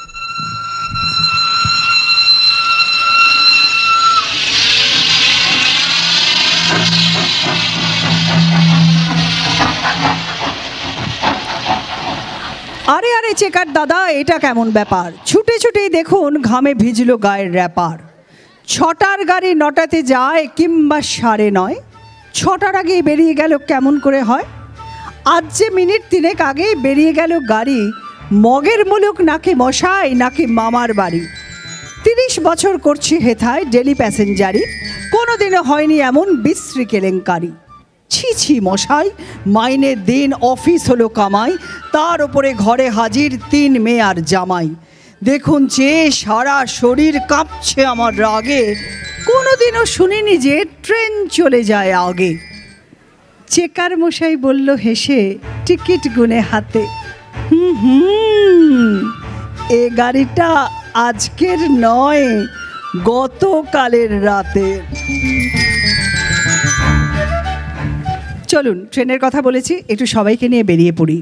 আরে আরে চেকার দাদা, এটা কেমন ব্যাপার? ছুটে ছুটেই দেখুন ঘামে ভিজলো গায়ের র্যাপার। ছটার গাড়ি নটাতে যায় কিংবা সাড়ে নয়, ছটার আগেই বেরিয়ে গেল কেমন করে হয়? আজ যে মিনিট তিনেক আগেই বেরিয়ে গেল গাড়ি, মগের মুলুক নাকি মশাই নাকি মামার বাড়ি। তিরিশ বছর করছি হেথায় ডেলি প্যাসেঞ্জারি, কোনোদিনও হয়নি এমন বিশ্রী কেলেঙ্কারি। ছি ছি মশাই, মাইনের দিন অফিস হলো কামাই, তার ওপরে ঘরে হাজির তিন মেয়ে আর জামাই। দেখুন যে সারা শরীর কাঁপছে আমার রাগে, কোনোদিনও শুনিনি যে ট্রেন চলে যায় আগে। চেকার মশাই বলল হেসে টিকিট গুনে হাতে, হুম হুম এ গাড়িটা আজকের নয় গতকালের রাতে। চলুন, ট্রেনের কথা বলেছি, একটু সবাইকে নিয়ে বেরিয়ে পড়ি।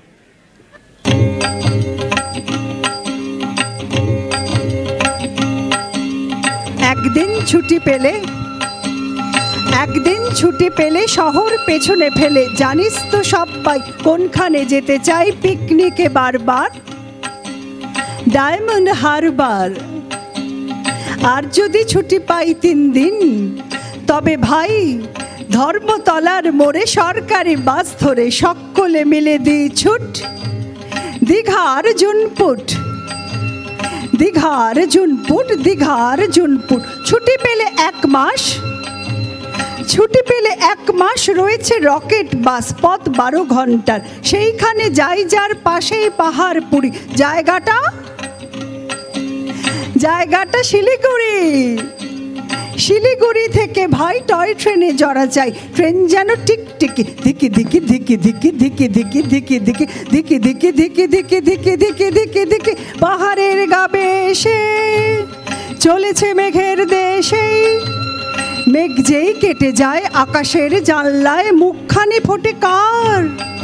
একদিন ছুটি পেলে একদিন ছুটি পেলে শহর পেছনে ফেলে, জানিস তো সবাই কোনখানে যেতে চাই পিকনিকে বারবার? ডায়মন্ড হারবার। আর যদি ছুটি পাই তিন দিন, তবে ভাই ধর্মতলার মোড়ে সরকারি বাস ধরে সকলে মিলে দিই ছুট দীঘার জুনপুট। দীঘার জুনপুট দীঘার জুনপুট। ছুটি পেলে এক মাস ছুটি পেলে এক মাস রয়েছে রকেট বাস, পথ বারো ঘন্টার, সেইখানে যাই যার পাশেই পাহাড়পুরি। জায়গাটা জায়গাটা শিলিগুড়ি। শিলিগুড়ি থেকে ভাই টয় ট্রেনে জড়া যায়, ট্রেন যেন টিকটিকি ধিকি ধিকি ধিকি ধিকি ধিকি ধিকি ধিকি ধিকি ধিকি ধিকি ধিকি ধিকি ধিকি ধিকি ধিকি ধিকি পাহাড়ের গাবে এসে চলেছে মেঘের দেশে। মেঘ যেই কেটে যায় আকাশের জানলায়, মুখখানি ফোটে কার?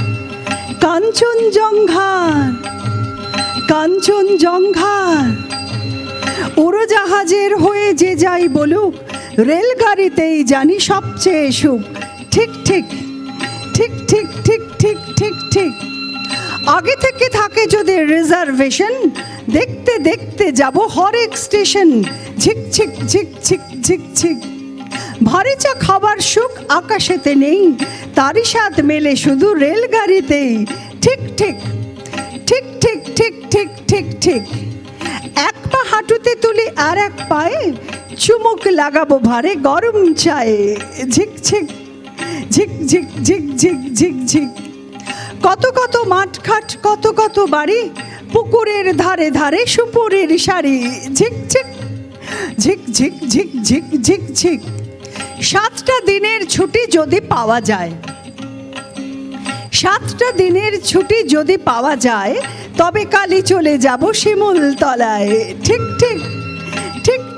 কাঞ্চনজঙ্ঘার। কাঞ্চনজঙ্ঘার। উড়োজাহাজের হয়ে যে যাই বলুক, রেলগাড়িতেই জানি সবচেয়ে সুখ। ঠিক ঠিক ঠিক ঠিক ঠিক ঠিক ঠিক ঠিক। আগে থেকে থাকে যদি রিজার্ভেশন, দেখতে দেখতে যাব হরেক স্টেশন। ঝিকঝিক ঝিকঝিক ঝিকঝিক। ভারী চা খাবার সুখ আকাশেতে নেই, তারই স্বাদ মেলে শুধু রেলগাড়িতেই। ঠিক ঠিক ঠিক ঠিক ঠিক ঠিক ঠিক ঠিক। এক পা হাঁটুতে তুলি আর এক পায়ে, চুমুক লাগাবো ভারে গরম চায়ে। ঝিকঝিক ঝিক ঝিক ঝিক ঝিক ঝিক ঝিক। কত কত মাঠঘাট কত কত বাড়ি, পুকুরের ধারে ধারে সুপুরের শাড়ি। ঝিকঝিক ঝিক ঝিক ঝিক ঝিক ঝিক ঝিক। সাতটা দিনের ছুটি যদি পাওয়া যায়, সাতটা দিনের ছুটি যদি পাওয়া যায়, তবে কালই চলে যাব শিমুলতলায়। ঠিক ঠিক ঠিক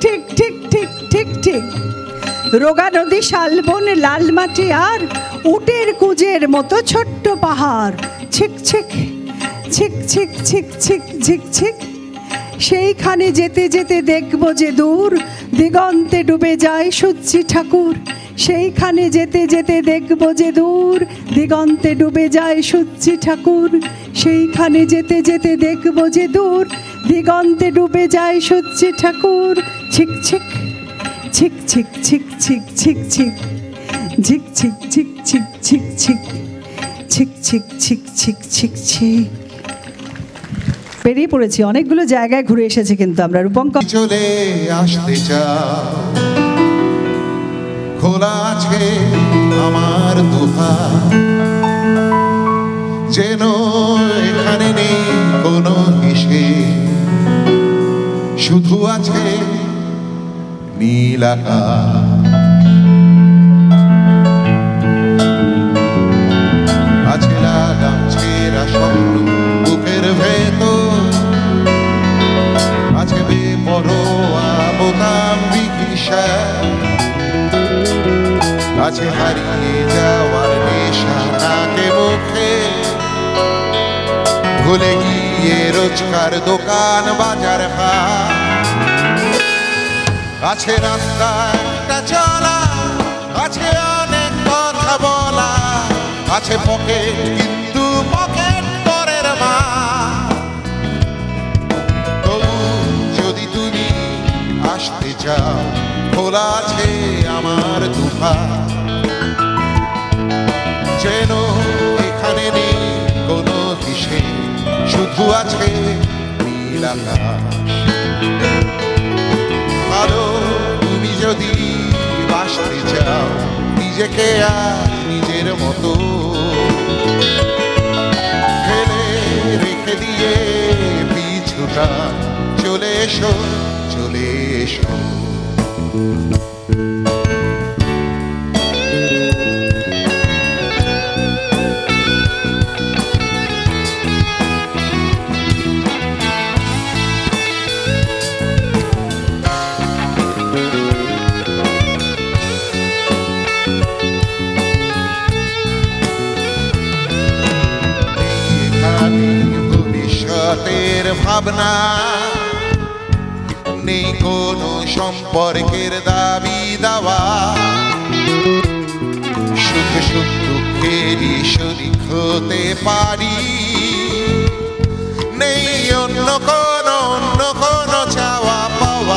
ঠিক ঠিক রোগা নদী, শালবন, লাল মাটি আর উটের কুজের মতো ছোট্ট পাহাড়। ছিক ছিক ছিক ছিক ছিক ছিক ঝিক ছিক। সেইখানে যেতে যেতে দেখবো যে দূর দিগন্তে ডুবে যায় সূর্যি ঠাকুর। সেইখানে যেতে যেতে দেখবো যে দূর দিগন্তে ডুবে যায় সূর্যি ঠাকুর। সেইখানে যেতে যেতে দেখবো যে দূর দিগন্তে ডুবে যায় সূর্যি ঠাকুর। ছিক ছিক ছিক ছিক ছিক ছিক ছিক ছিক ঝিক ছিক ছিক ছিক ছিক ছিক ছিক ছিক ছিক ছিক ছিক ছিক। পেরিয়ে পড়েছি, অনেকগুলো জায়গায় ঘুরে এসেছি, কিন্তু আমরা রূপঙ্কর চলে আসতে চাও, খোলা আছে আমার দুহাত, যেন এখানে নেই কোনো হিসেব, শুধু আছে নীল আকাশ। আছে লাগাম ছেঁড়া স্বপ্ন বুকের ভেতর, আছে বেপরোয়া বোতাম বিকিসা, আছে হারিয়ে যাওয়ার নেশা নাকে মুখে, ভুলে গিয়ে রোজকার দোকান বাজার হাট। আছে রাস্তাটা চলা, আছে অনেক কথা বলা, আছে পকেট কিন্তু পকেট পরের মা। তবু যদি তুমি আসতে চাও, খোলা আছে আমার দুহাত, যেন এখানে নেই কোনো হিসেব, শুধু আছে নীল আকাশ। আরো তুমি যদি বাসতে চাও, নিজেকে আর নিজের মতো ফেলে রেখে দিয়ে পিছুটা চলে এসো, চলে এসো। ভবিষ্যতের ভাবনা নেই কোনো সম্পর্কের দাবি দাওয়া, সুখ সুখ দুঃখেরই শরিক হতে পারি, নেই অন্য কোনো অন্য কোনো চাওয়া পাওয়া।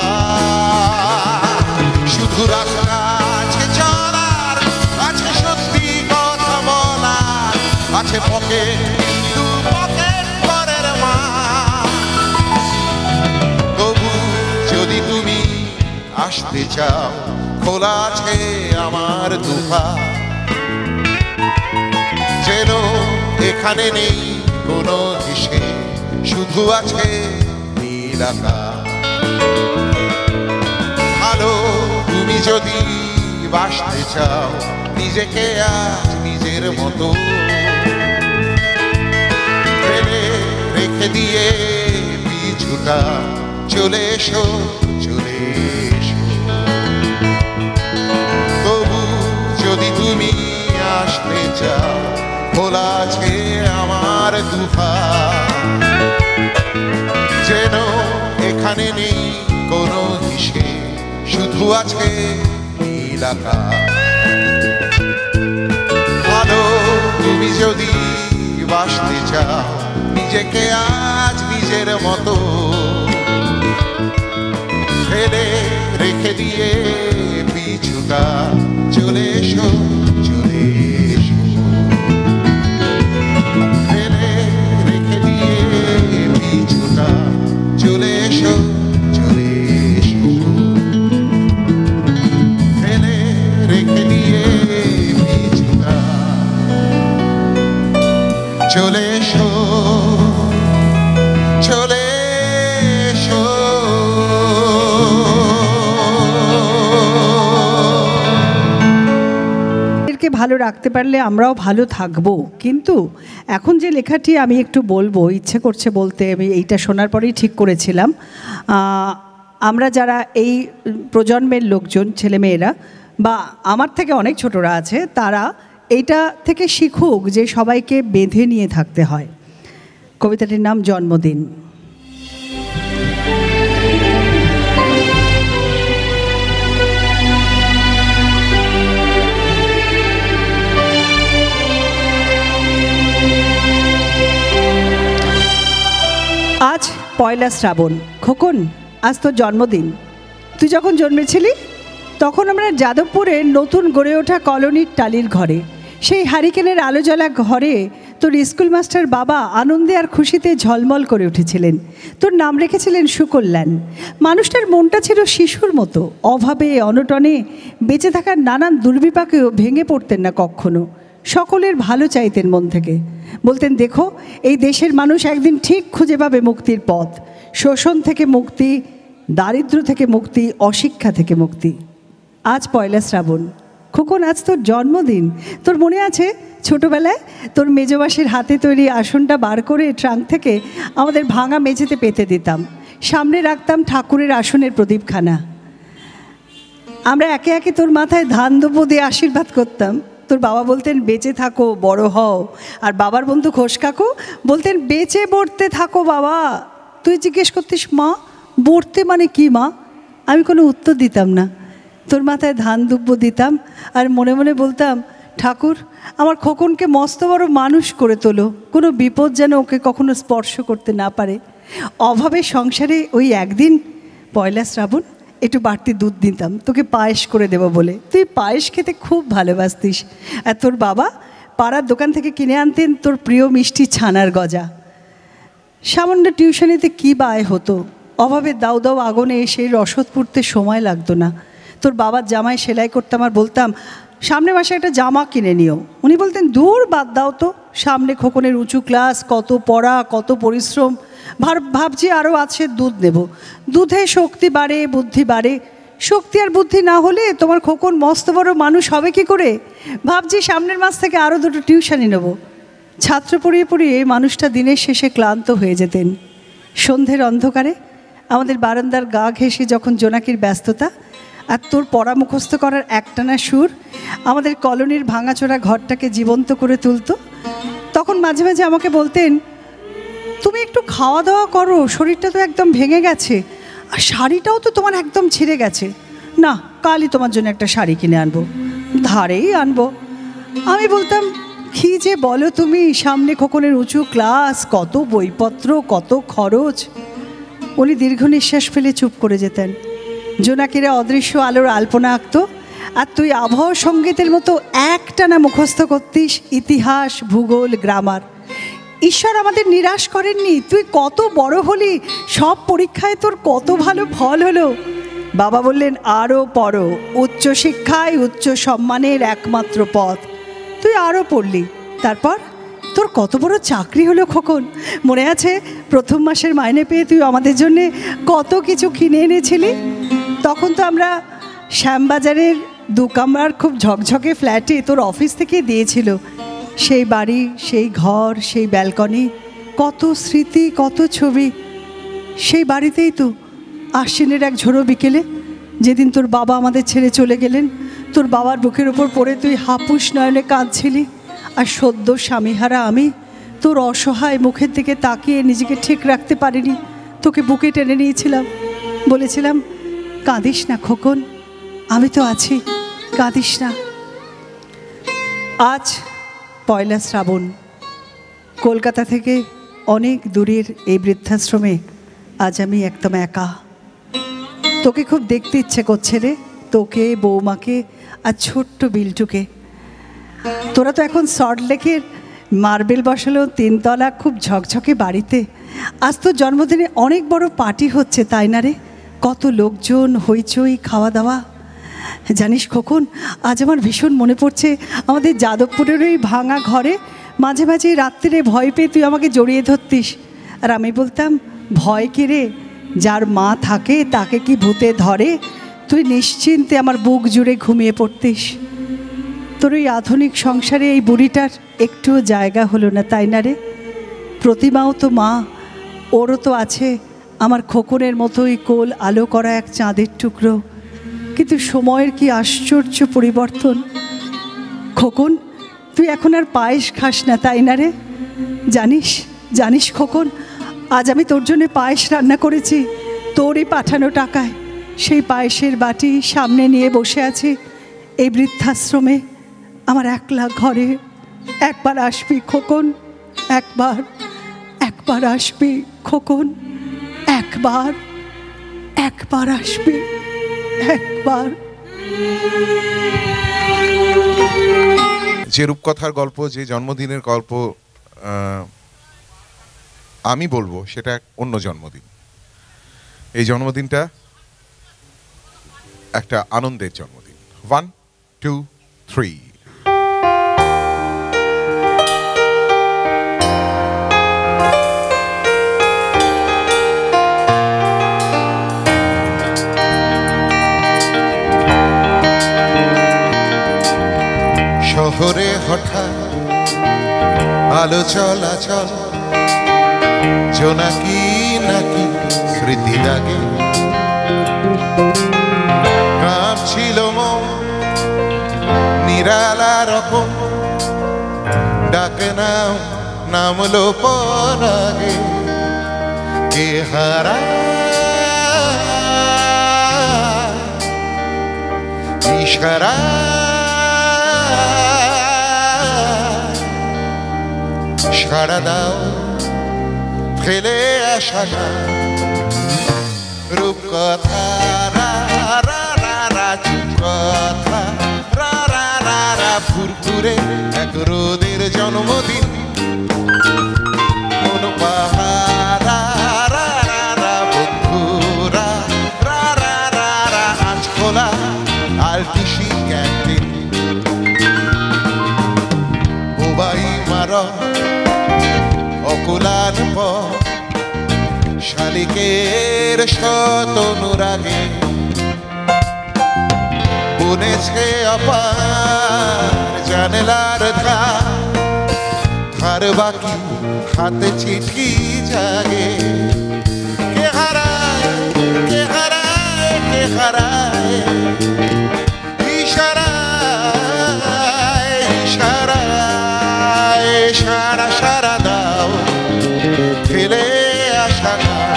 শুধু রাস্তা আছে চলার, আছে সত্যি কথা বলার, আছে পকেট কিন্তু পকেট পরের মা। তবু যদি তুমি আসতে চাও, খোলা আছে আমার দুহাত, যেন এখানে নেই কোনো হিসেব, শুধু আছে নীল আকাশ। ভালো তুমি যদি বাসতে চাও, নিজেকে আজ নিজের মতো ফেলে রেখে দিয়ে পিছুটা চলে এসো, চলে এসো। তবু যদি তুমি আসতে চাও, খোলা আছে আমার দুহাত, যেন এখানে নেই কোনো হিসেব, শুধু আছে নীল আকাশ। ভালো তুমি যদি বাসতে চাও, নিজেকে আজ নিজের মতো ফেলে রেখে দিয়ে পিছুটা চলে এসো, চলে এসো। ফেলে রেখে দিয়ে পিছুটা চলে এসো, চলে এসো। ফেলে রেখে দিয়ে পিছুটা চলে এসো, চলে এসো। এদেরকে ভালো রাখতে পারলে আমরাও ভালো থাকবো। কিন্তু এখন যে লেখাটি আমি একটু বলবো, ইচ্ছে করছে বলতে, আমি এইটা শোনার পরেই ঠিক করেছিলাম। আমরা যারা এই প্রজন্মের লোকজন ছেলেমেয়েরা বা আমার থেকে অনেক ছোটরা আছে, তারা এইটা থেকে শিখুক যে সবাইকে বেঁধে নিয়ে থাকতে হয়। কবিতাটির নাম জন্মদিন। আজ পয়লা শ্রাবণ। খোকন, আজ তোর জন্মদিন। তুই যখন জন্মেছিলি তখন আমরা যাদবপুরের নতুন গড়ে ওঠা কলোনির টালির ঘরে, সেই হারিকেনের আলো জ্বলা ঘরে তোর স্কুল মাস্টার বাবা আনন্দে আর খুশিতে ঝলমল করে উঠেছিলেন। তোর নাম রেখেছিলেন সুকল্যাণ। মানুষটার মনটা ছিল শিশুর মতো, অভাবে অনটনে বেঁচে থাকার নানান দুর্বিপাকেও ভেঙে পড়তেন না কখনো। সকলের ভালো চাইতেন মন থেকে। বলতেন, দেখো এই দেশের মানুষ একদিন ঠিক খুঁজে পাবে মুক্তির পথ, শোষণ থেকে মুক্তি, দারিদ্র্য থেকে মুক্তি, অশিক্ষা থেকে মুক্তি। আজ পয়লা শ্রাবণ। খোকন, আজ তোর জন্মদিন। তোর মনে আছে ছোটোবেলায় তোর মেজমাসির হাতে তৈরি আসনটা বার করে ট্রাঙ্ক থেকে আমাদের ভাঙা মেঝেতে পেতে দিতাম, সামনে রাখতাম ঠাকুরের আসনের প্রদীপখানা। আমরা একে একে তোর মাথায় ধান দুব্য দিয়ে আশীর্বাদ করতাম। তোর বাবা বলতেন, বেঁচে থাকো, বড় হও। আর বাবার বন্ধু ঘোষ কাকু বলতেন, বেঁচে বড়তে থাকো বাবা। তুই জিজ্ঞেস করতিস, মা বড়তে মানে কি মা? আমি কোনো উত্তর দিতাম না। তোর মাথায় ধান দুব্য দিতাম আর মনে মনে বলতাম, ঠাকুর আমার খোকনকে মস্ত বড় মানুষ করে তোলো, কোনো বিপদ যেন ওকে কখনো স্পর্শ করতে না পারে। অভাবে সংসারে ওই একদিন পয়লা শ্রাবণ একটু বাড়তি দুধ দিতাম তোকে পায়েস করে দেবো বলে। তুই পায়েস খেতে খুব ভালোবাসতিস। আর তোর বাবা পাড়ার দোকান থেকে কিনে আনতেন তোর প্রিয় মিষ্টি ছানার গজা। সামান্য টিউশনিতে কী বা আয় হতো, অভাবে দাউ দাউ আগুনে সেই রসদ পুড়তে সময় লাগতো না। তোর বাবার জামায় সেলাই করতাম আর বলতাম, সামনে মাসে একটা জামা কিনে নিও। উনি বলতেন, দূর বাদ দাও তো, সামনে খোকনের উঁচু ক্লাস, কত পড়া, কত পরিশ্রম। ভাব ভাবছি আরও আছে দুধ নেব, দুধে শক্তি বাড়ে, বুদ্ধি বাড়ে। শক্তি আর বুদ্ধি না হলে তোমার খোকন মস্ত বড় মানুষ হবে কি করে? ভাবছি সামনের মাস থেকে আরও দুটো টিউশনি নেব। ছাত্র পড়িয়ে পড়িয়ে মানুষটা দিনের শেষে ক্লান্ত হয়ে যেতেন। সন্ধ্যের অন্ধকারে আমাদের বারান্দার গা ঘেঁষে যখন জোনাকির ব্যস্ততা আর তোর পড়া মুখস্থ করার একটানা সুর আমাদের কলোনির ভাঙাচোরা ঘরটাকে জীবন্ত করে তুলত, তখন মাঝে মাঝে আমাকে বলতেন, তুমি একটু খাওয়া দাওয়া করো, শরীরটা তো একদম ভেঙে গেছে, আর শাড়িটাও তো তোমার একদম ছিঁড়ে গেছে। না, কালই তোমার জন্য একটা শাড়ি কিনে আনবো, ধারেই আনবো। আমি বলতাম, কী যে বলো তুমি, সামনে খোকনের উঁচু ক্লাস, কত বইপত্র, কত খরচ। উনি দীর্ঘ নিঃশ্বাস ফেলে চুপ করে যেতেন। জোনাকিরা অদৃশ্য আলোর আলপনা আঁকত আর তুই আবহ সঙ্গীতের মতো একটানা মুখস্থ করতিস ইতিহাস, ভূগোল, গ্রামার। ঈশ্বর আমাদের নিরাশ করেননি। তুই কত বড় হলি, সব পরীক্ষায় তোর কত ভালো ফল হলো। বাবা বললেন, আরও পড়ো, উচ্চশিক্ষায় উচ্চ সম্মানের একমাত্র পথ। তুই আরও পড়লি, তারপর তোর কত বড় চাকরি হলো খোকন। মনে আছে প্রথম মাসের মাইনে পেয়ে তুই আমাদের জন্যে কত কিছু কিনে এনেছিলি? তখন তো আমরা শ্যামবাজারের দু কামরার খুব ঝকঝকে ফ্ল্যাটে তোর অফিস থেকে দিয়েছিল। সেই বাড়ি, সেই ঘর, সেই ব্যালকনি, কত স্মৃতি, কত ছবি। সেই বাড়িতেই তো আশ্বিনের এক ঝোড়ো বিকেলে যেদিন তোর বাবা আমাদের ছেড়ে চলে গেলেন, তোর বাবার বুকের ওপর পড়ে তুই হাপুস নয়নে কাঁদছিলি, আর সদ্য স্বামীহারা আমি তোর অসহায় মুখের দিকে তাকিয়ে নিজেকে ঠিক রাখতে পারিনি, তোকে বুকে টেনে নিয়েছিলাম, বলেছিলাম, কাঁদিস না খোকন, আমি তো আছি, কাঁদিস না। আজ পয়লা শ্রাবণ। কলকাতা থেকে অনেক দূরের এই বৃদ্ধাশ্রমে আজ আমি একদম একা। তোকে খুব দেখতে ইচ্ছে করছে রে, তোকে, বৌমাকে আর ছোট্ট বিল্টুকে। তোরা তো এখন সল্টলেকের মার্বেল বসালো তিনতলা খুব ঝকঝকে বাড়িতে। আজ তোর জন্মদিনে অনেক বড় পার্টি হচ্ছে, তাই না রে? কত লোকজন, হইচই, খাওয়া দাওয়া। জানিস খোকন, আজ আমার ভীষণ মনে পড়ছে আমাদের যাদবপুরের ওই ভাঙা ঘরে মাঝে মাঝে রাত্রিরে ভয় পেয়ে তুই আমাকে জড়িয়ে ধরতিস, আর আমি বলতাম, ভয় কে রে, যার মা থাকে তাকে কি ভূতে ধরে? তুই নিশ্চিন্তে আমার বুক জুড়ে ঘুমিয়ে পড়তিস। তোর ওই আধুনিক সংসারে এই বুড়িটার একটুও জায়গা হলো না, তাই না রে? প্রতিমাও তো মা, ওরও তো আছে আমার খোকনের মতোই কোল আলো করা এক চাঁদের টুকরো। কিন্তু সময়ের কি আশ্চর্য পরিবর্তন। খোকন, তুই এখন আর পায়েস খাস না, তাই না রে? জানিস জানিস খোকন, আজ আমি তোর জন্য পায়েস রান্না করেছি, তোরই পাঠানো টাকায়। সেই পায়েসের বাটি সামনে নিয়ে বসে আছি এই বৃদ্ধাশ্রমে, আমার একলা ঘরে। একবার আসবি খোকন, একবার একবার আসবি খোকন, একবার একবার আসবি, একবার। যে রূপকথার গল্প, যে জন্মদিনের গল্প আমি বলবো, সেটা অন্য জন্মদিন। এই জন্মদিনটা একটা আনন্দের জন্মদিন। One two three. শহরে হঠাৎ আলো চলাচল, জোনাকি নাকি স্মৃতি লাগে, কাঁপছিল মন নিরালা রকম, ডাকে নাম নামলো পরাগে, কে হারা ইশারা সাড়া দাও ফেলে আসা রূপকথা, রা রা রা রা কথা, রা রা রা রা ফুরফুরে এক রোদের জন্মদিন, মন পাহারা রা রা রা বন্ধুরা, রা রা রা রা আজ খোলা আলটিসি ক্যান্টিন, ওবাই মার অকুলার পর শালিকের শত অনুরাগে, বুনেছে অপার জানলার ধার, ধার বাকি হাতে চিঠি জাগে, কে হারায় কে হারায় কে হারায় ইশারায় ইশারায় সারা সারা দাও ফেলে আসা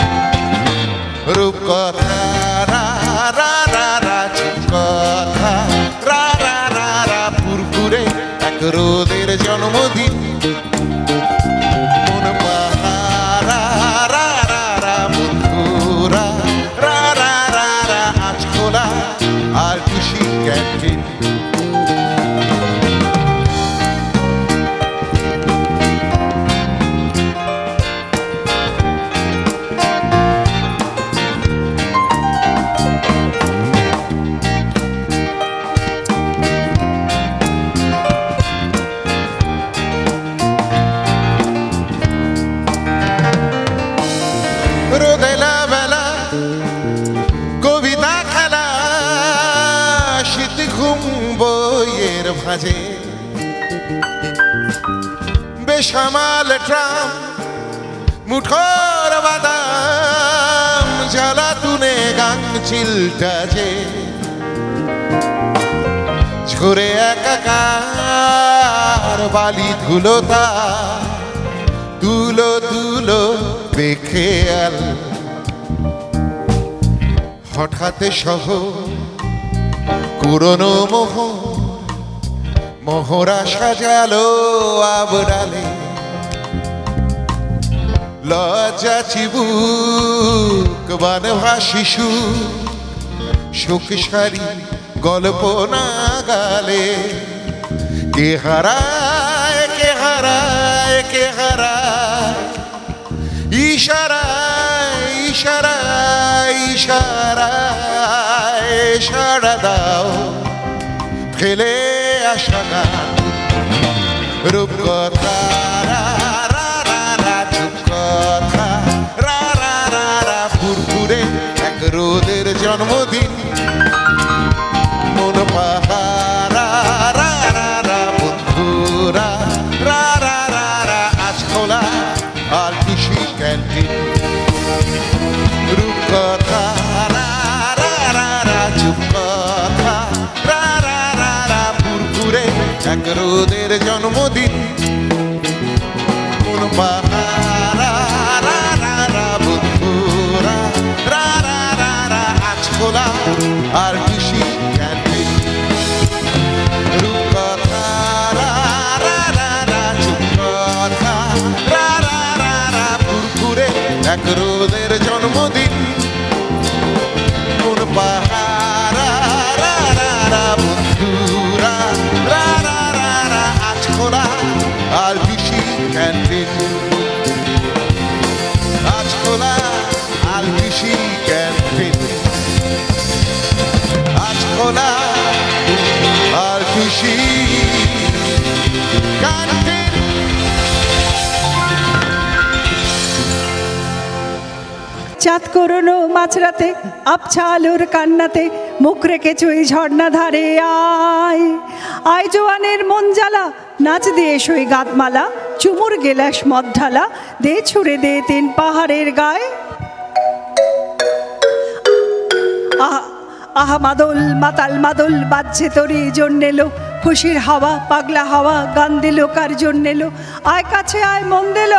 রূপকথা, রা রা রা রা কথা, রা রা রা রা ফুরফুরে এক রোদের জন্মদিন, মন পাহারা রা রা রা বন্ধুরা, রা রা রা রা আজ খোলা আলটিসি ক্যান্টিন। রোদেলা বেলা কবিতা খেলা, শীত ঘুম বইয়ের ভাঁজে, বেসামাল ট্রাম মুঠোর বাদাম, জ্বালাতুনে গাং চিলটা যে ঝরে একাকার বালি ধুলোতা, তুলো তুলো বেখেয়াল, হঠাৎ সহ পুরনো মোহ মোহরা সাজালো আবরালে, লজ্জা চিবুক বানভা শিশু, শোক সারি গল্প না গালে, কে হারায় কে হারায় কে হারায় ইশারায় ইশারায় ইশারায় সাড়া দাও ফেলে আসা গান, রূপকথা, রা রা রা রা কথা, রা রা রা রা ফুরফুরে এক রোদের জন্মদিন, মন পাহারা রা রা রা বন্ধুরা, রা রা রা রা আজ খোলা আলটিসি ক্যান্টিন। রূপকথা রা রা রা রা চুপকথা রা রা রা রা পুরপুরে এক রোদের জন্মদিন কোন বাহারা রা রা রা বন্ধুরা রা রা রা রা আজ খোলা আর খুশি ক্যান্টিন রূপকথা রা রা রা রা চুপকথা রা রা রা রা পুরপুরে এক রোদের জন্মদিন কোন বাহারা রা রা রা বন্ধুরা রা রা রা রা আজ খোলা আর খুশি ক্যান্টিন আজ খোলা আর খুশি ক্যান্টিন আজ খোলা আর খুশি ক্যান্টিন চাঁদ করোনো মাঝরাতে আবছা আলোর কান্নাতে মুখ রেখেছ এই ঝর্ণা ধারে আয় আয় জোয়ানের মন জ্বালা নাচ দিয়ে সই গাতমালা চুমুর গেলাস মদ ঢালা দে ছুড়ে দে তিন পাহাড়ের গায়ে আহা আহা মাদল মাতাল মাদল বাজছে তোরই জন্যেলো খুশির হাওয়া পাগলা হাওয়া গান দিল কার জন্যেলো আয় কাছে আয় মন দিল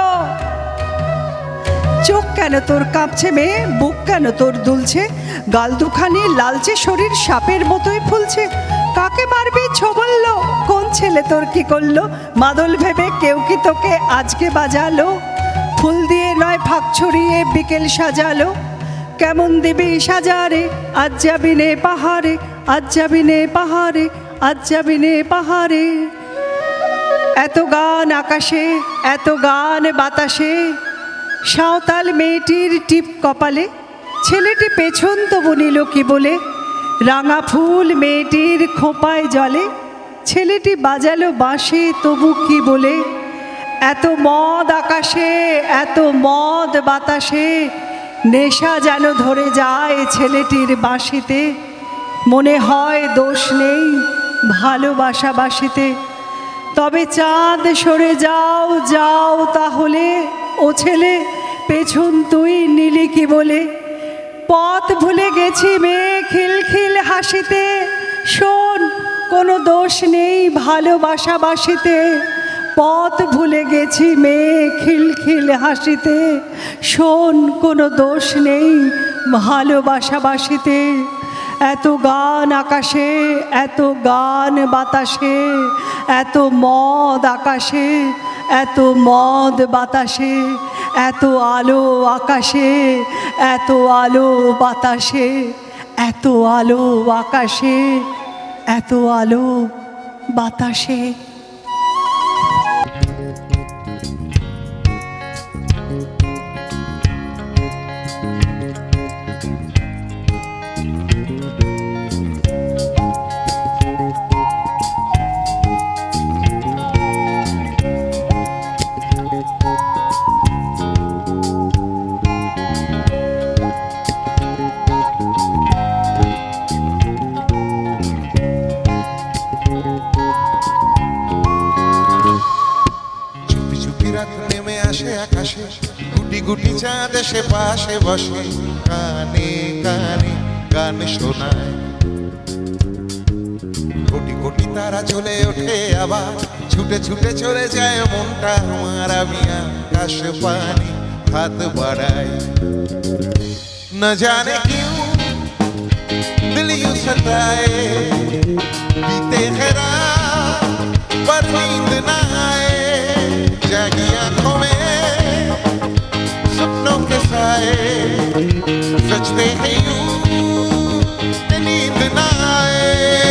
চোখ কেন তোর কাঁপছে মেয়ে বুক কেন তোর দুলছে গাল দুখানি লালচে শরীর সাপের মতোই ফুলছে কাকে মারবি ছোবলল কোন ছেলে তোর কি করলো মাদল ভেবে কেউ কি তোকে আজকে বাজালো ফুল দিয়ে নয় ফাঁক ছড়িয়ে বিকেল সাজালো কেমন দিবি সাজারে আজ যাবি নে পাহাড়ে আজ যাবি নে পাহাড়ে আজ যাবি নে পাহাড়ে এত গান আকাশে এত গান বাতাসে সাঁওতাল মেয়েটির টিপ কপালে ছেলেটি পেছন তো বনিল কি বলে রাঙা ফুল মেয়েটির খোঁপায় জলে ছেলেটি বাজালো বাঁশি তবু কি বলে এত মদ আকাশে এত মদ বাতাসে নেশা যেন ধরে যায় ছেলেটির বাঁশিতে মনে হয় দোষ নেই ভালোবাসা বাসিতে তবে চাঁদ সরে যাও যাও তাহলে ও ছেলে পেছন তুই নিলি কি বলে পথ ভুলে গেছি মেয়ে খিলখিল হাসিতে শোন কোনো দোষ নেই ভালোবাসা বাসিতে পথ ভুলে গেছি মেয়ে খিলখিল হাসিতে শোন কোনো দোষ নেই ভালোবাসা বাসিতে এত গান আকাশে এত গান বাতাসে এত মদ আকাশে এত মদ বাতাসে এত আলো আকাশে এত আলো বাতাসে এত আলো আকাশে এত আলো বাতাসে গুটি গুটি চাঁদ এসে পাশে বসে কানে কানে গান শোনায় কোটি কোটি তারা চলে ওঠে আবার ছুটে ছুটে চলে যায় মনটা আমার আমি আকাশ পানি হাত বাড়ায় न जाने क्यों दिल यूं सताए बीते हैं रात पर नींद न आए जागी आंखों में सपनों के साए सजते हैं यूं नींद न आए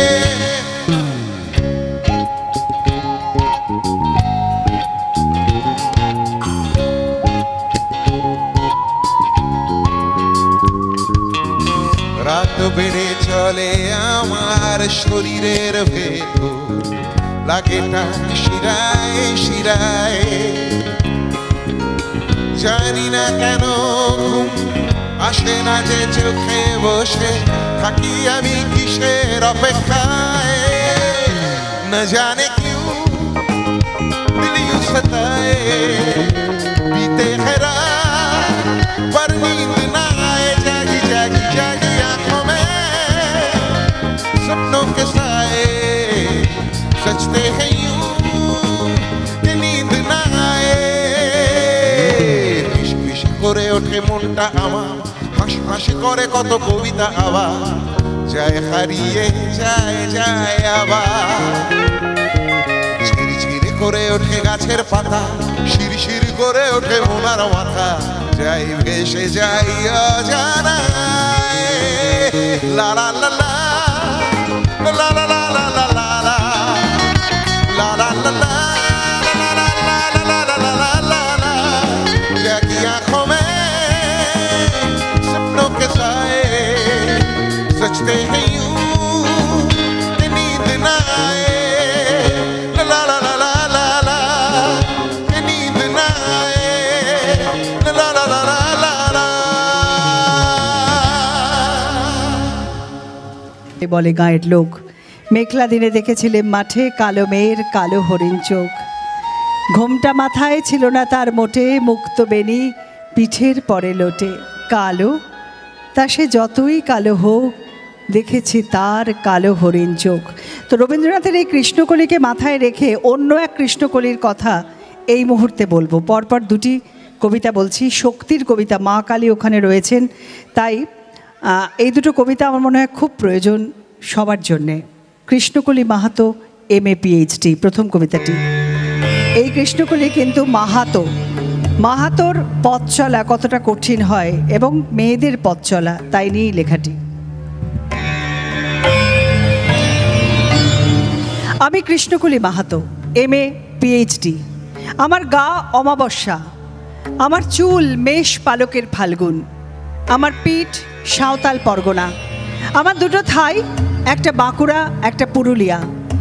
রাত বেড়ে চলে আমার শরীরের ভেতর লাগে টান শিরায় শিরায় জানি না কেন ঘুম আসে না যে চোখে বসে থাকি আমি কিসের অপেক্ষায় न जाने क्यों दिल यूं सताए बीते हैं रात पर করে ওঠে মনটা আমার, হাসি হাসি করে কত কবিতা আবার, যায় হারিয়ে যায় যায় আবার। ঝিরি ঝিরি করে ওঠে গাছের পাতা, শিরি শিরি করে ওঠে মোনার মাথা, যাই ভেসে যাই অজানায়। লা লা লা লা লা লা লা লা লা লা লা লা লা লা লা सजते हैं यूं नींद ना आए, ला ला ला ला ला ला नींद ना आए, ला ला ला ला ला ला। বলে গায়ের লোক, মেঘলা দিনে দেখেছিলেন মাঠে কালো মেয়ের কালো হরিণ চোখ, ঘোমটা মাথায় ছিল না তার মোটে, মুক্ত বেনি পিঠের পরে লোটে, কালো তা সে যতই কালো হোক দেখেছি তার কালো হরিণ চোখ। তো রবীন্দ্রনাথের এই কৃষ্ণকলিকে মাথায় রেখে অন্য এক কৃষ্ণকলির কথা এই মুহূর্তে বলবো। পরপর দুটি কবিতা বলছি, শক্তির কবিতা, মা কালী ওখানে রয়েছেন, তাই এই দুটো কবিতা আমার মনে হয় খুব প্রয়োজন সবার জন্যে। Krishnakali Mahato, M A PhD. প্রথম কবিতাটি, এই কৃষ্ণকলি কিন্তু মাহাতো, মাহাতোর পথ চলা কতটা কঠিন হয় এবং মেয়েদের পথ চলা, তাই নিয়েই লেখাটি। আমি Krishnakali Mahato, M A PhD. আমার গা অমাবস্যা, আমার চুল মেষ পালকের ফাল্গুন, আমার পিঠ সাঁওতাল পরগনা, আমার দুটো থাই, একটা বাঁকুড়া একটা পুরুলিয়া।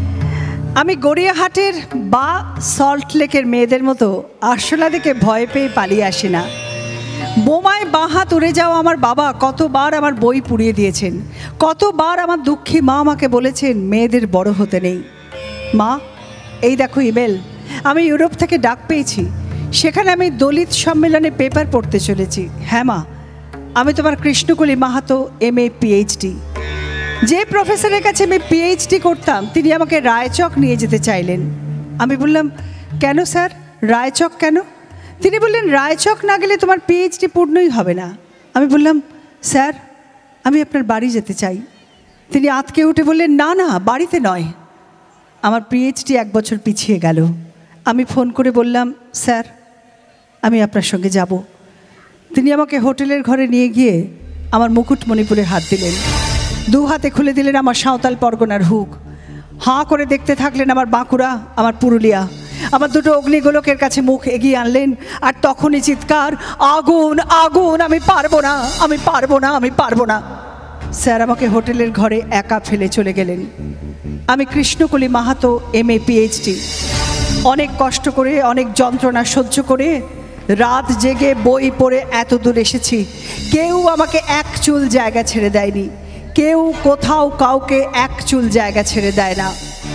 আমি গড়িয়াহাটের বা সল্টলেকের মেয়েদের মতো আরশোলা দেখে ভয় পেয়ে পালিয়ে আসি না। বোমায় বাঁ হাত উড়ে যাওয়া আমার বাবা কতবার আমার বই পুড়িয়ে দিয়েছেন, কতবার আমার দুঃখী মা আমাকে বলেছেন মেয়েদের বড় হতে নেই। মা, এই দেখো ইমেল, আমি ইউরোপ থেকে ডাক পেয়েছি, সেখানে আমি দলিত সম্মেলনে পেপার পড়তে চলেছি। হ্যাঁ মা, আমি তোমার Krishnakali Mahato, M A PhD. যে প্রফেসরের কাছে আমি পিএইচডি করতাম তিনি আমাকে রায়চক নিয়ে যেতে চাইলেন। আমি বললাম, কেন স্যার, রায়চক কেন? তিনি বললেন, রায়চক না গেলে তোমার পিএইচডি পূর্ণই হবে না। আমি বললাম, স্যার আমি আপনার বাড়ি যেতে চাই। তিনি আঁতকে উঠে বললেন, না না, বাড়িতে নয়। আমার পিএইচডি এক বছর পিছিয়ে গেল। আমি ফোন করে বললাম, স্যার আমি আপনার সঙ্গে যাব। তিনি আমাকে হোটেলের ঘরে নিয়ে গিয়ে আমার মুকুটমণিপুরে হাত দিলেন, দু হাতে খুলে দিলেন আমার সাঁওতাল পরগনার হুক, হাঁ করে দেখতে থাকলেন আমার বাঁকুড়া, আমার পুরুলিয়া। আমার দুটো অগ্নিগোলকের কাছে মুখ এগিয়ে আনলেন, আর তখনই চিৎকার, আগুন আগুন, আমি পারবো না, আমি পারবো না, আমি পারবো না। স্যার আমাকে হোটেলের ঘরে একা ফেলে চলে গেলেন। আমি Krishnakali Mahato, M A PhD. অনেক কষ্ট করে, অনেক যন্ত্রণা সহ্য করে, রাত জেগে বই পড়ে এত দূর এসেছি। কেউ আমাকে এক চুল জায়গা ছেড়ে দেয়নি, কেউ কোথাও কাউকে এক চুল জায়গা ছেড়ে দেয় না।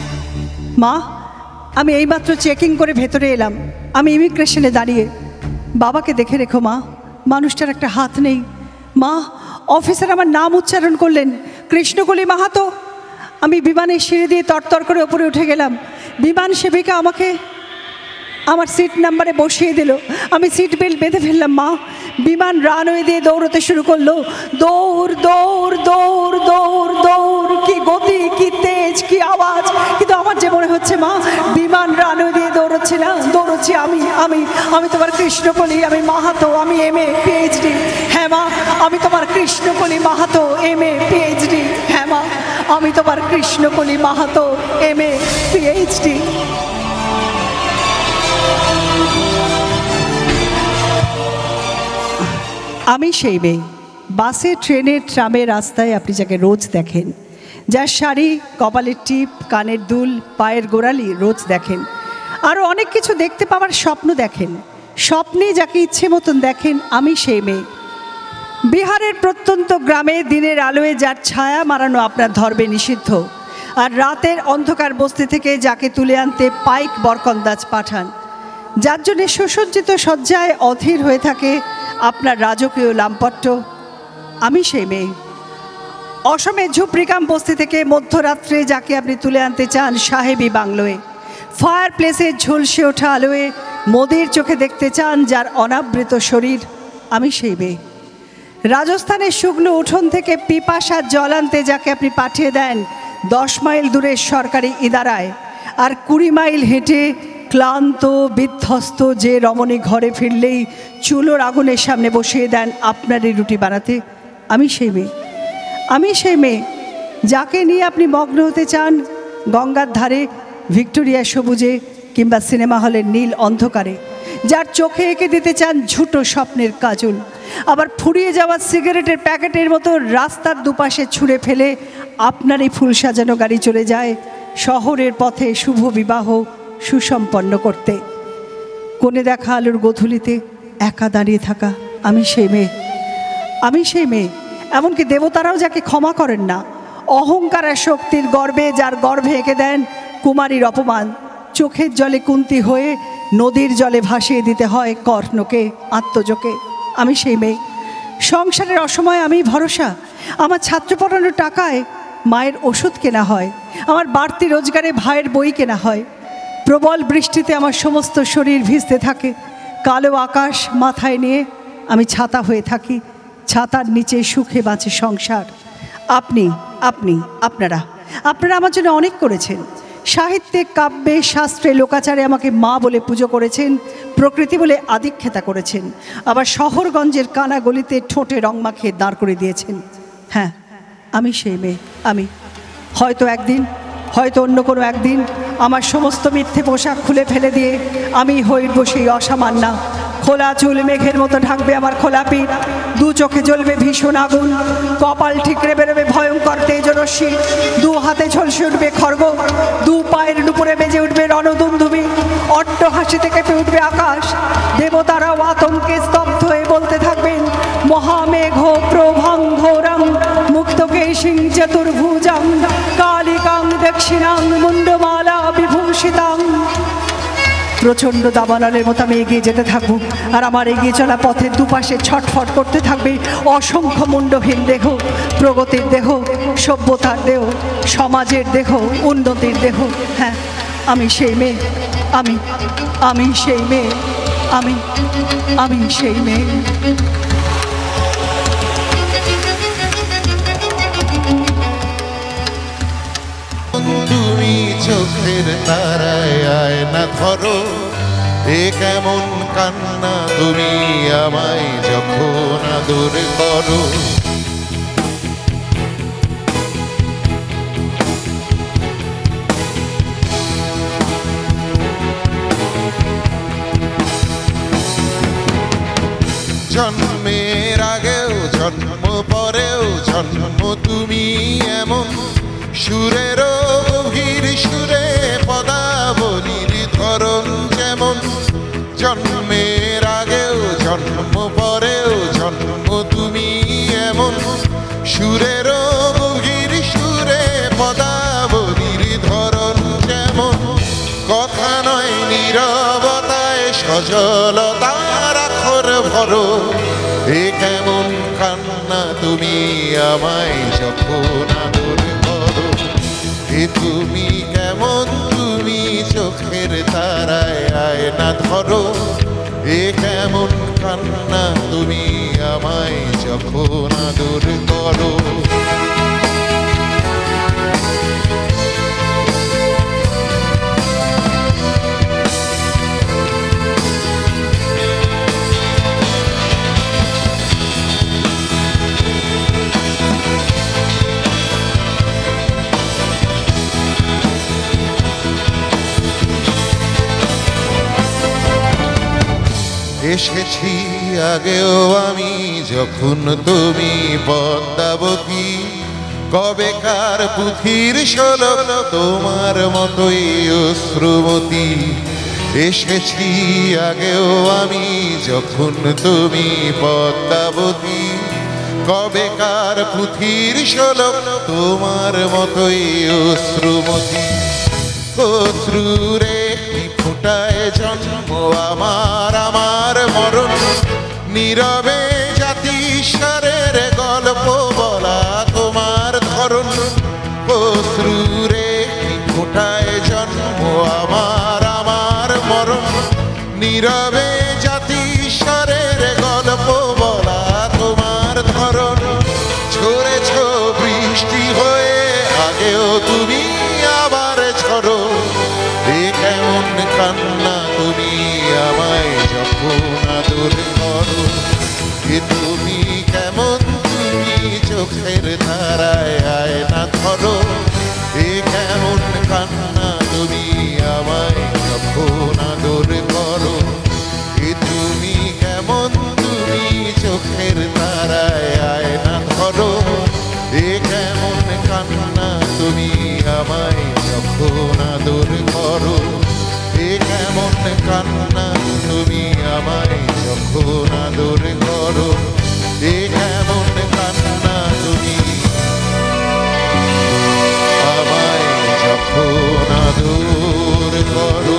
মা, আমি এইমাত্র চেকিং করে ভেতরে এলাম, আমি ইমিগ্রেশনে দাঁড়িয়ে। বাবাকে দেখে রেখো মা, মানুষটার একটা হাত নেই। মা, অফিসার আমার নাম উচ্চারণ করলেন, কৃষ্ণকলি মাহাতো। আমি বিমানের সিঁড়ি দিয়ে তরতর করে ওপরে উঠে গেলাম। বিমান সেবিকা আমাকে আমার সিট নাম্বারে বসিয়ে দিল। আমি সিট বেল্ট বেঁধে ফেললাম। মা, বিমান রানওয়ে দিয়ে দৌড়তে শুরু করলো। দৌড় দৌড় দৌড় দৌড় দৌড়, কি গতি, কি তেজ, কি আওয়াজ! কিন্তু আমার যে মনে হচ্ছে মা, বিমান রানওয়ে দিয়ে দৌড়চ্ছে না, দৌড়চ্ছি আমি আমি আমি তোমার কৃষ্ণকলি, আমি মাহাতো, আমি এম এ পিএইচডি। হ্যাঁ মা, আমি তোমার Krishnakali Mahato, M A PhD. হ্যাঁ মা, আমি তোমার Krishnakali Mahato, M A PhD. আমি সেই মেয়ে, বাসে, ট্রেনে, ট্রামে, রাস্তায় আপনি যাকে রোজ দেখেন, যার শাড়ি, কপালের টিপ, কানের দুল, পায়ের গোড়ালি রোজ দেখেন, আরও অনেক কিছু দেখতে পাওয়ার স্বপ্ন দেখেন, স্বপ্নে যাকে ইচ্ছে মতন দেখেন, আমি সেই মেয়ে। বিহারের প্রত্যন্ত গ্রামে দিনের আলোয় যার ছায়া মারানো আপনার ধর্মে নিষিদ্ধ, আর রাতের অন্ধকার বস্তি থেকে যাকে তুলে আনতে পাইক বরকন্দাজ পাঠান, যার জন্যে সুসজ্জিত শয্যায় অধীর হয়ে থাকে আপনার রাজকীয় লাম্পট্য, আমি সেই মেয়ে। অসমের ঝুপড়িকাম বস্তি থেকে মধ্যরাত্রে যাকে আপনি তুলে আনতে চান সাহেবী বাংলোয়, ফায়ার প্লেসের ঝলসে ওঠা আলোয় মোদির চোখে দেখতে চান যার অনাবৃত শরীর, আমি সেই মেয়ে। রাজস্থানের শুকনো উঠোন থেকে পিপাসার জল আনতে যাকে আপনি পাঠিয়ে দেন দশ মাইল দূরের সরকারি ইদারায়, আর কুড়ি মাইল হেঁটে ক্লান্ত বিধ্বস্ত যে রমণী ঘরে ফিরলেই চুলোর আগুনের সামনে বসিয়ে দেন আপনারই রুটি বানাতে, আমি সেই মেয়ে। আমি সেই মেয়ে যাকে নিয়ে আপনি মগ্ন হতে চান গঙ্গার ধারে, ভিক্টোরিয়া সবুজে কিংবা সিনেমা হলের নীল অন্ধকারে, যার চোখে এঁকে দিতে চান ঝুটো স্বপ্নের কাজল, আবার ফুরিয়ে যাওয়া সিগারেটের প্যাকেটের মতো রাস্তার দুপাশে ছুঁড়ে ফেলে আপনার এই ফুল সাজানো গাড়ি চলে যায় শহরের পথে শুভ বিবাহ সুসম্পন্ন করতে। কোণে দেখা আলোর গোধূলিতে একা দাঁড়িয়ে থাকা, আমি সেই মেয়ে। আমি সেই মেয়ে, এমনকি দেবতারাও যাকে ক্ষমা করেন না, অহংকার আর শক্তির গর্বে যার গর্ভে এঁকে দেন কুমারীর অপমান, চোখের জলে কুন্তি হয়ে নদীর জলে ভাসিয়ে দিতে হয় কর্ণকে আত্মজকে, আমি সেই মেয়ে। সংসারের অসময়ে আমি ভরসা, আমার ছাত্র পড়ানোর টাকায় মায়ের ওষুধ কেনা হয়, আমার বাড়তি রোজগারে ভাইয়ের বই কেনা হয়। প্রবল বৃষ্টিতে আমার সমস্ত শরীর ভিজতে থাকে, কালো আকাশ মাথায় নিয়ে আমি ছাতা হয়ে থাকি, ছাতার নিচে সুখে বাঁচে সংসার। আপনি আপনি আপনারা আপনারা আমার জন্য অনেক করেছেন। সাহিত্যে, কাব্যে, শাস্ত্রে, লোকাচারে আমাকে মা বলে পুজো করেছেন, প্রকৃতি বলে আদিক্ষেতা করেছেন, আবার শহরগঞ্জের কানা গলিতে ঠোঁটে রং মাখিয়ে দাঁড় করে দিয়েছেন। হ্যাঁ, আমি সেই মেয়ে। আমি হয়তো একদিন, হয়তো অন্য কোনো একদিন আমার সমস্ত মিথ্যে পোশাক খুলে ফেলে দিয়ে আমি হইব সেই অসামান্যা। খোলা চুল মেঘের মতো ঢাকবে আমার খোলা পিঠ, দু চোখে জ্বলবে ভীষণ আগুন, কপাল ঠিকরে বেরোবে ভয়ঙ্কর তেজরশ্মি, দু হাতে ঝলসে উঠবে খড়গ, দু পায়ের নুপুরে বেজে উঠবে রণদুন্দুবি, অট্ট হাসিতে কেঁপে উঠবে আকাশ। দেবতারাও আতঙ্কে স্তব্ধ হয়ে বলতে থাকবেন মহামেঘ প্রভাং ঘোরাং মুক্তকেশিং চতুর্ভুজাং কালিকাং দক্ষিণাং মুন্ডমালা বিভূষিতাং। প্রচণ্ড দাবানলের মতো আমি এগিয়ে যেতে থাকবো, আর আমার এগিয়ে চলা পথের দুপাশে ছটফট করতে থাকবে অসংখ্য মুন্ডহীন দেহ, প্রগতির দেহ, সভ্যতার দেহ, সমাজের দেহ, উন্নতির দেহ। হ্যাঁ, আমি সেই মেয়ে। আমি আমি সেই মেয়ে। আমি আমি সেই মেয়ে। তুমি চোখের তারায় আয়না ধরো, এ কেমন কান্না তুমি আমায় যখন আদর করো। জন্মের আগেও জন্ম পরেও জন্ম তুমি এমন, সুরেরও গভীর সুরে পদাবলীর ধরন যেমন। জন্মের আগেও জন্ম পরেও জন্ম তুমি এমন, সুরেরও গভীর সুরে পদাবলীর ধরন যেমন। কথা নয় নীরবতায় সজলতার আখর ভরো, এ কেমন কান্না তুমি আমায় যখন আদর করো। এ তুমি কেমন, তুমি চোখের তারায় আয়না ধরো, এ কেমন কান্না তুমি আমায় যখন আদর করো। এসেছি আগেও আমি যখন তুমি পদ্মাবতী, কবেকার পুঁথির শোলক তোমার মতোই অশ্রুমতী। এসেছি আগেও আমি যখন তুমি পদ্মাবতী, কবেকার পুঁথির শোলক তোমার মতোই অশ্রুমতী। অশ্রুরে ফোঁটায় জন্ম আমার আমার মরণ, নীরবে জাতিস্বরের গল্প বলা তোমার ধরন। অশ্রুরে ফোঁটায় জন্ম আমার আমার মরণ, নীরবে জাতিস্বরের গল্প চোখের ধারায় আয়না ধরো এ কেমন কান্না তুমি আমায় যখন আদর করো এ তুমি কেমন তুমি চোখের ধারায় আয়না ধরো এ কেমন কান্না তুমি আমায় যখন আদর করো এ কেমন কান্না তুমি আমায় যখন আদর করো এ কেমন কান্না তুমি আমায় যখন আদর করো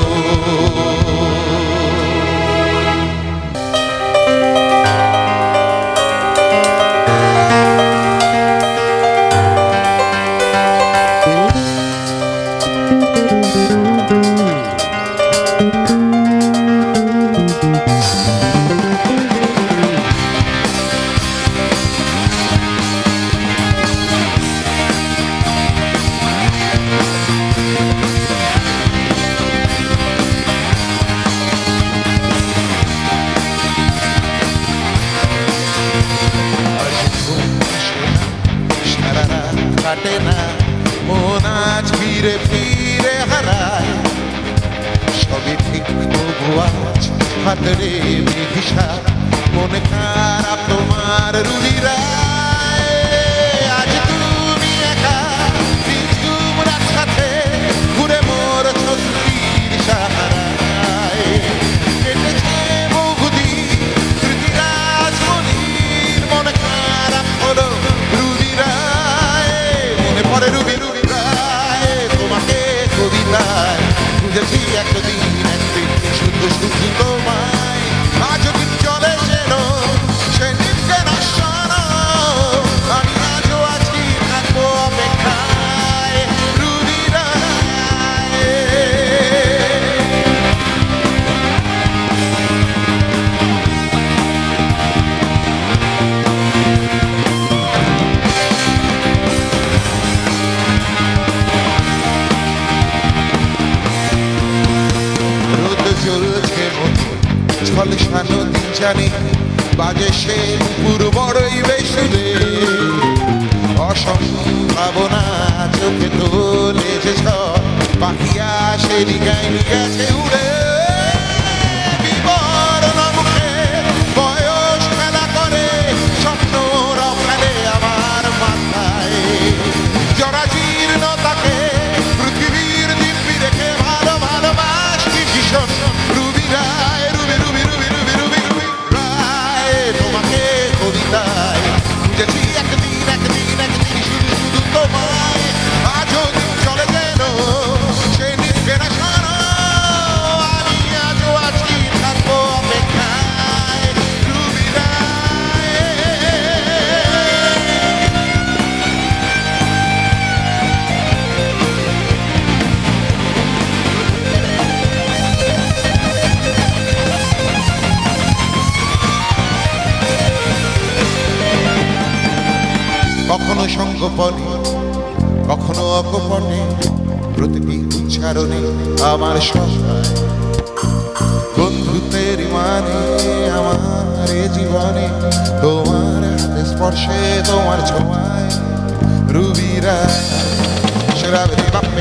কাটে না মন আজ ফিরে ফিরে হারায় সবই ঠিক তবু আজ হাতরে হিসাব মনে খারাপ তোমার রুলিরা আজ তুমি একা নিজুমরার সাথে ঘুরে মোর ছত্রির সাহারায় কেটেছে বহুদি স্মৃতিরাজ মনির মনে খারাপ হলো রুলিরা পরে রুবি রুবি রায় তোমাকে কবিতায় খুঁজেছি একদিন একদিন শুধু শুধু তোমায় আজ দিন চলে যেন সে নিচ্ছে না শোনো আমি আজও আছি থাকবো অপেক্ষায় রুবি রায় চলছে ঝলসানো দিন জানি বাজে সে পুর বড়ই বেশুরে অসম্ভাবনা চোখে তোলে যে ঝড় পাখি আসে নিগাই গেছে উড়ে বিবরণ মুখে বয়স খেলা করে স্বপ্ন রফালে আমার মাথায় জরা জীর্ণতাকে পৃথিবীর দিব্যি রেখে ভালো ভালোবাসি ভীষণ রুবি রায় রুবি রুবি রুবি রুবি রুবি রুবি রায় তোমাকে কবিতায় খুঁজেছি একদিন একদিন একদিন শুধু শুধু তোমায় আজও দিন চলে যেন সে নিচ্ছে না শোনো আমি আজও আছি থাকবো অপেক্ষায় রুবি রায় কখনো সঙ্গপনে কখনো অকপটে প্রতিটি উচ্চারণে আমার সহায় বন্ধুত্বের মানে আমার এ জীবনে তোমার হাতে স্পর্শে তোমার ছোঁয়ায় রুবি রায় শরাবে বাপে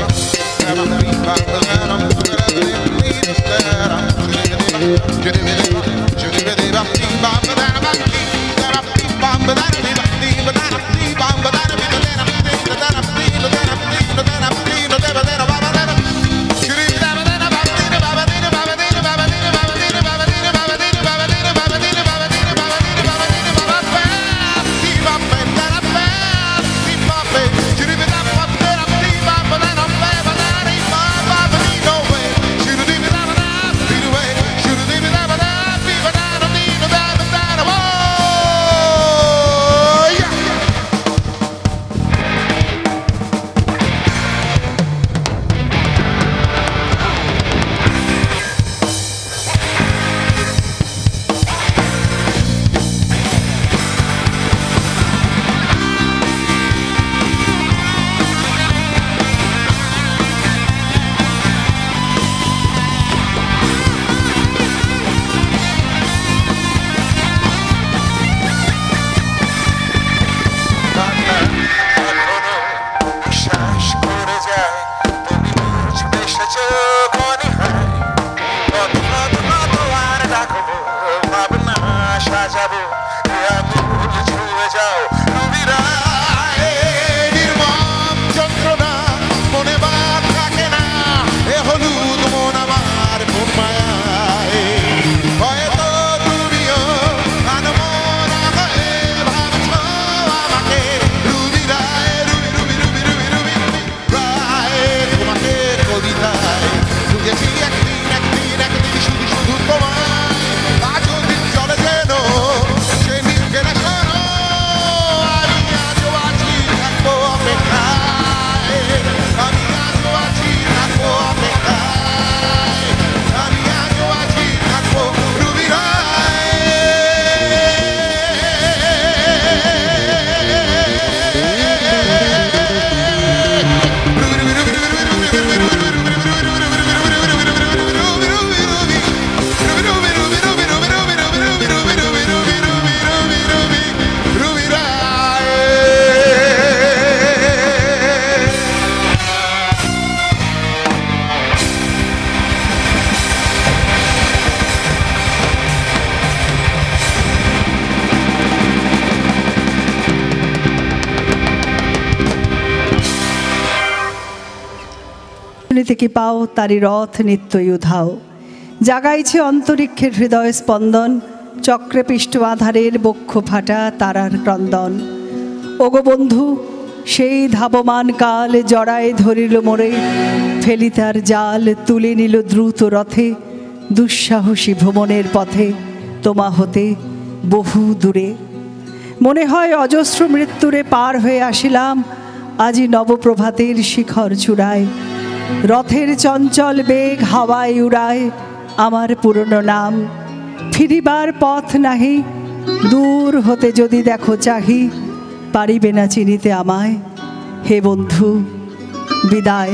শুনিতে কি পাও তারি রথ নিত্যই উধাও। জাগাইছে অন্তরিক্ষের হৃদয় স্পন্দন, চক্রে পিষ্ট আধারের বক্ষ ফাটা তারার ক্রন্দন। ওগো বন্ধু সেই ধাবমান কাল জড়ায় ধরিল মোরে, ফেলি তার জাল তুলে নিল দ্রুত রথে, দুঃসাহসী ভ্রমণের পথে তোমা হতে বহু দূরে। মনে হয় অজস্র মৃত্যুরে পার হয়ে আসিলাম, আজি নবপ্রভাতের শিখর চূড়ায়। রথের চঞ্চল বেগ হাওয়ায় উড়ায় আমার পুরনো নাম। ফিরিবার পথ নাহি, দূর হতে যদি দেখো চাহি, পারিবে না চিনিতে আমায়। হে বন্ধু বিদায়।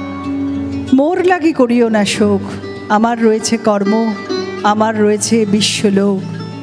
মোর লাগি করিও না শোক, আমার রয়েছে কর্ম, আমার রয়েছে বিশ্বলোক।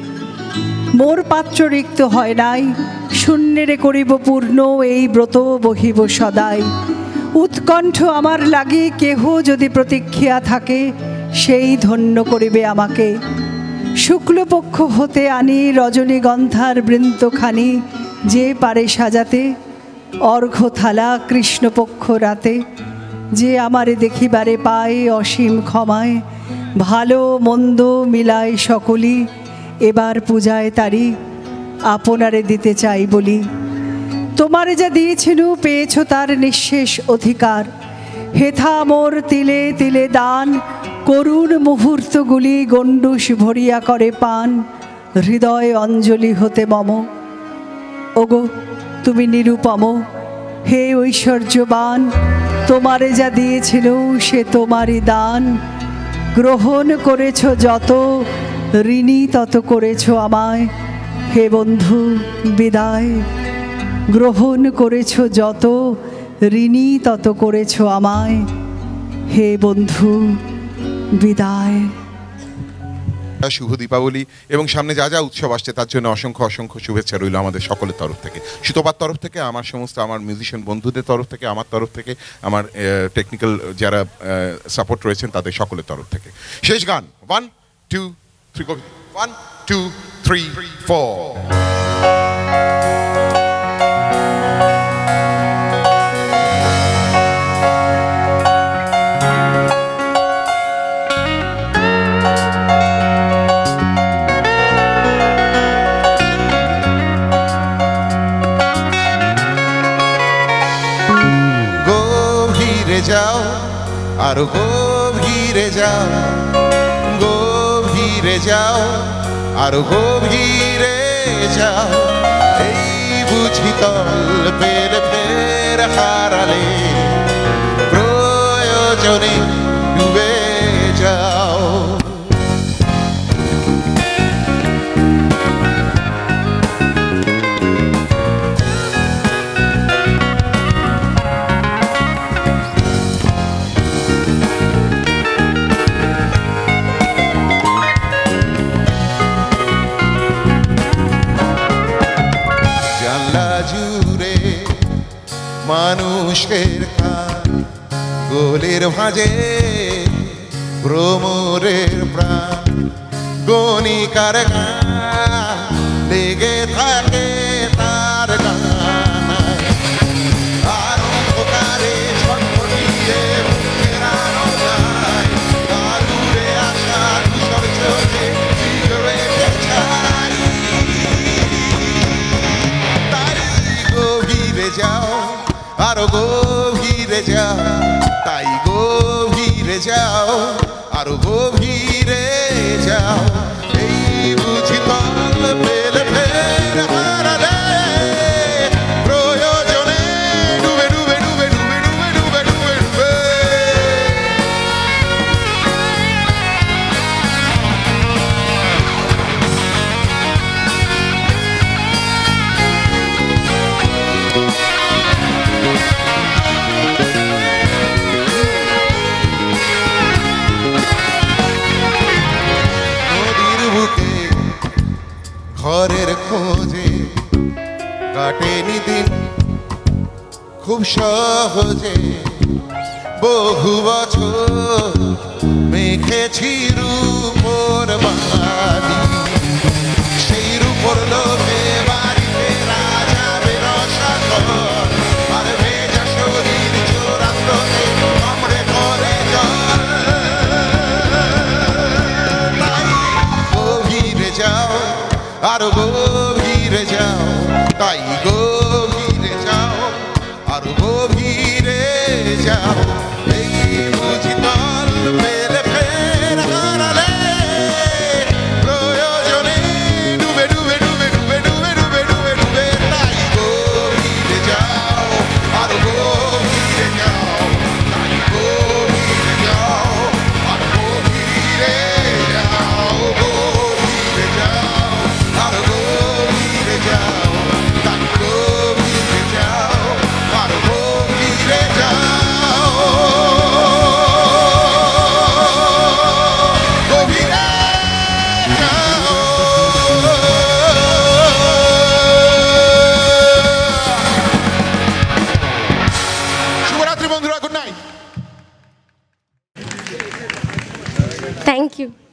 মোর পাত্র রিক্ত হয় নাই, শূন্যেরে করিব পূর্ণ এই ব্রত বহিব সদাই। উৎকণ্ঠ আমার লাগি কেহ যদি প্রতীক্ষা থাকে, সেই ধন্য করিবে আমাকে। শুক্লপক্ষ হতে আনি রজনীগন্ধার বৃন্তখানি, যে পারে সাজাতে অর্ঘ্য থালা কৃষ্ণপক্ষ রাতে। যে আমারে দেখিবারে পায় অসীম ক্ষমায়, ভালো মন্দ মিলায় সকলি, এবার পূজায় তারি আপনারে দিতে চাই বলি। তোমারে যা দিয়েছিল পেয়েছ তার নিঃশেষ অধিকার, হেথা মোর তিলে তিলে দান, করুণ মুহূর্তগুলি গণ্ডূষ ভরিয়া করে পান, হৃদয় অঞ্জলি হতে মম। ওগো তুমি নিরুপম, হে ঐশ্বর্যবান, তোমারে যা দিয়েছিল সে তোমারই দান। গ্রহণ করেছ যত, ঋণী তত করেছ আমায়। হে বন্ধু বিদায়। গ্রহণ করেছ যত, ঋণী তত করেছ আমায়। হে বন্ধু বিদায়। শুভ দীপাবলি এবং সামনে যা যা উৎসব আসছে তার জন্য অসংখ্য অসংখ্য শুভেচ্ছা রইল আমাদের সকলের তরফ থেকে, সুতপার তরফ থেকে, আমার সমস্ত আমার মিউজিশিয়ান বন্ধুদের তরফ থেকে, আমার তরফ থেকে, আমার টেকনিক্যাল যারা সাপোর্ট রয়েছেন তাদের সকলের তরফ থেকে। শেষ গান, one two three, one two three four. যাও আরো গভীরে যাও, গভীরে যাও আরো গভীরে যাও। এই বুঝি তল ফের ফের হারালে, প্রয়োজনে ডুবে যাও। মানুষের খান গোলের ভাঁজে ভ্রমরের প্রাণ, গণিকার গান লেগে থাকে তার গান। আর অন্ধকারে ছটফটিয়ে বুকের আনন্দায়, তার উড়ে আসা ধূসর চোখে সিগারেটে ছাই। তাই গভীরে যাও আরো গভীরে যাও, তাই গভীরে যাও আরো গভীরে যাও। এই বুঝি তল ফেলে ফের হারালে, প্রয়োজনে ডুবে ডুবে ডুবে ডুবে ডুবে ডুবে ডুবে ডুবে। ঘরের খোঁজে কাটেনি দিন খুব সহজে, বহু বছর মেখেছি রূপর বাড়ি। সেই রূপর লোভে বাড়িতে রাজা বেরসাকর, আর ভেজা শরীর চোরাত্রতে কামড়ে ধরে তাই গভীরে যাও আর গভীরে যাও এই বুঝি তল পেলে ফের হারালে প্রয়োজনে ডুবে ডুবে ডুবে ডুবে ডুবে ডুবে ডুবে ডুবে তাই গভীরে যাও আর গভীরে যাও তাই গভীরে যাও আর গভীরে যাও গভীরে যাও আর গভীরে যাও তাই গভীরে যাও আর গভীরে যাও গভীরে যাও। শুভরাত্রি বন্ধুরা, গুড নাইট। Thank you.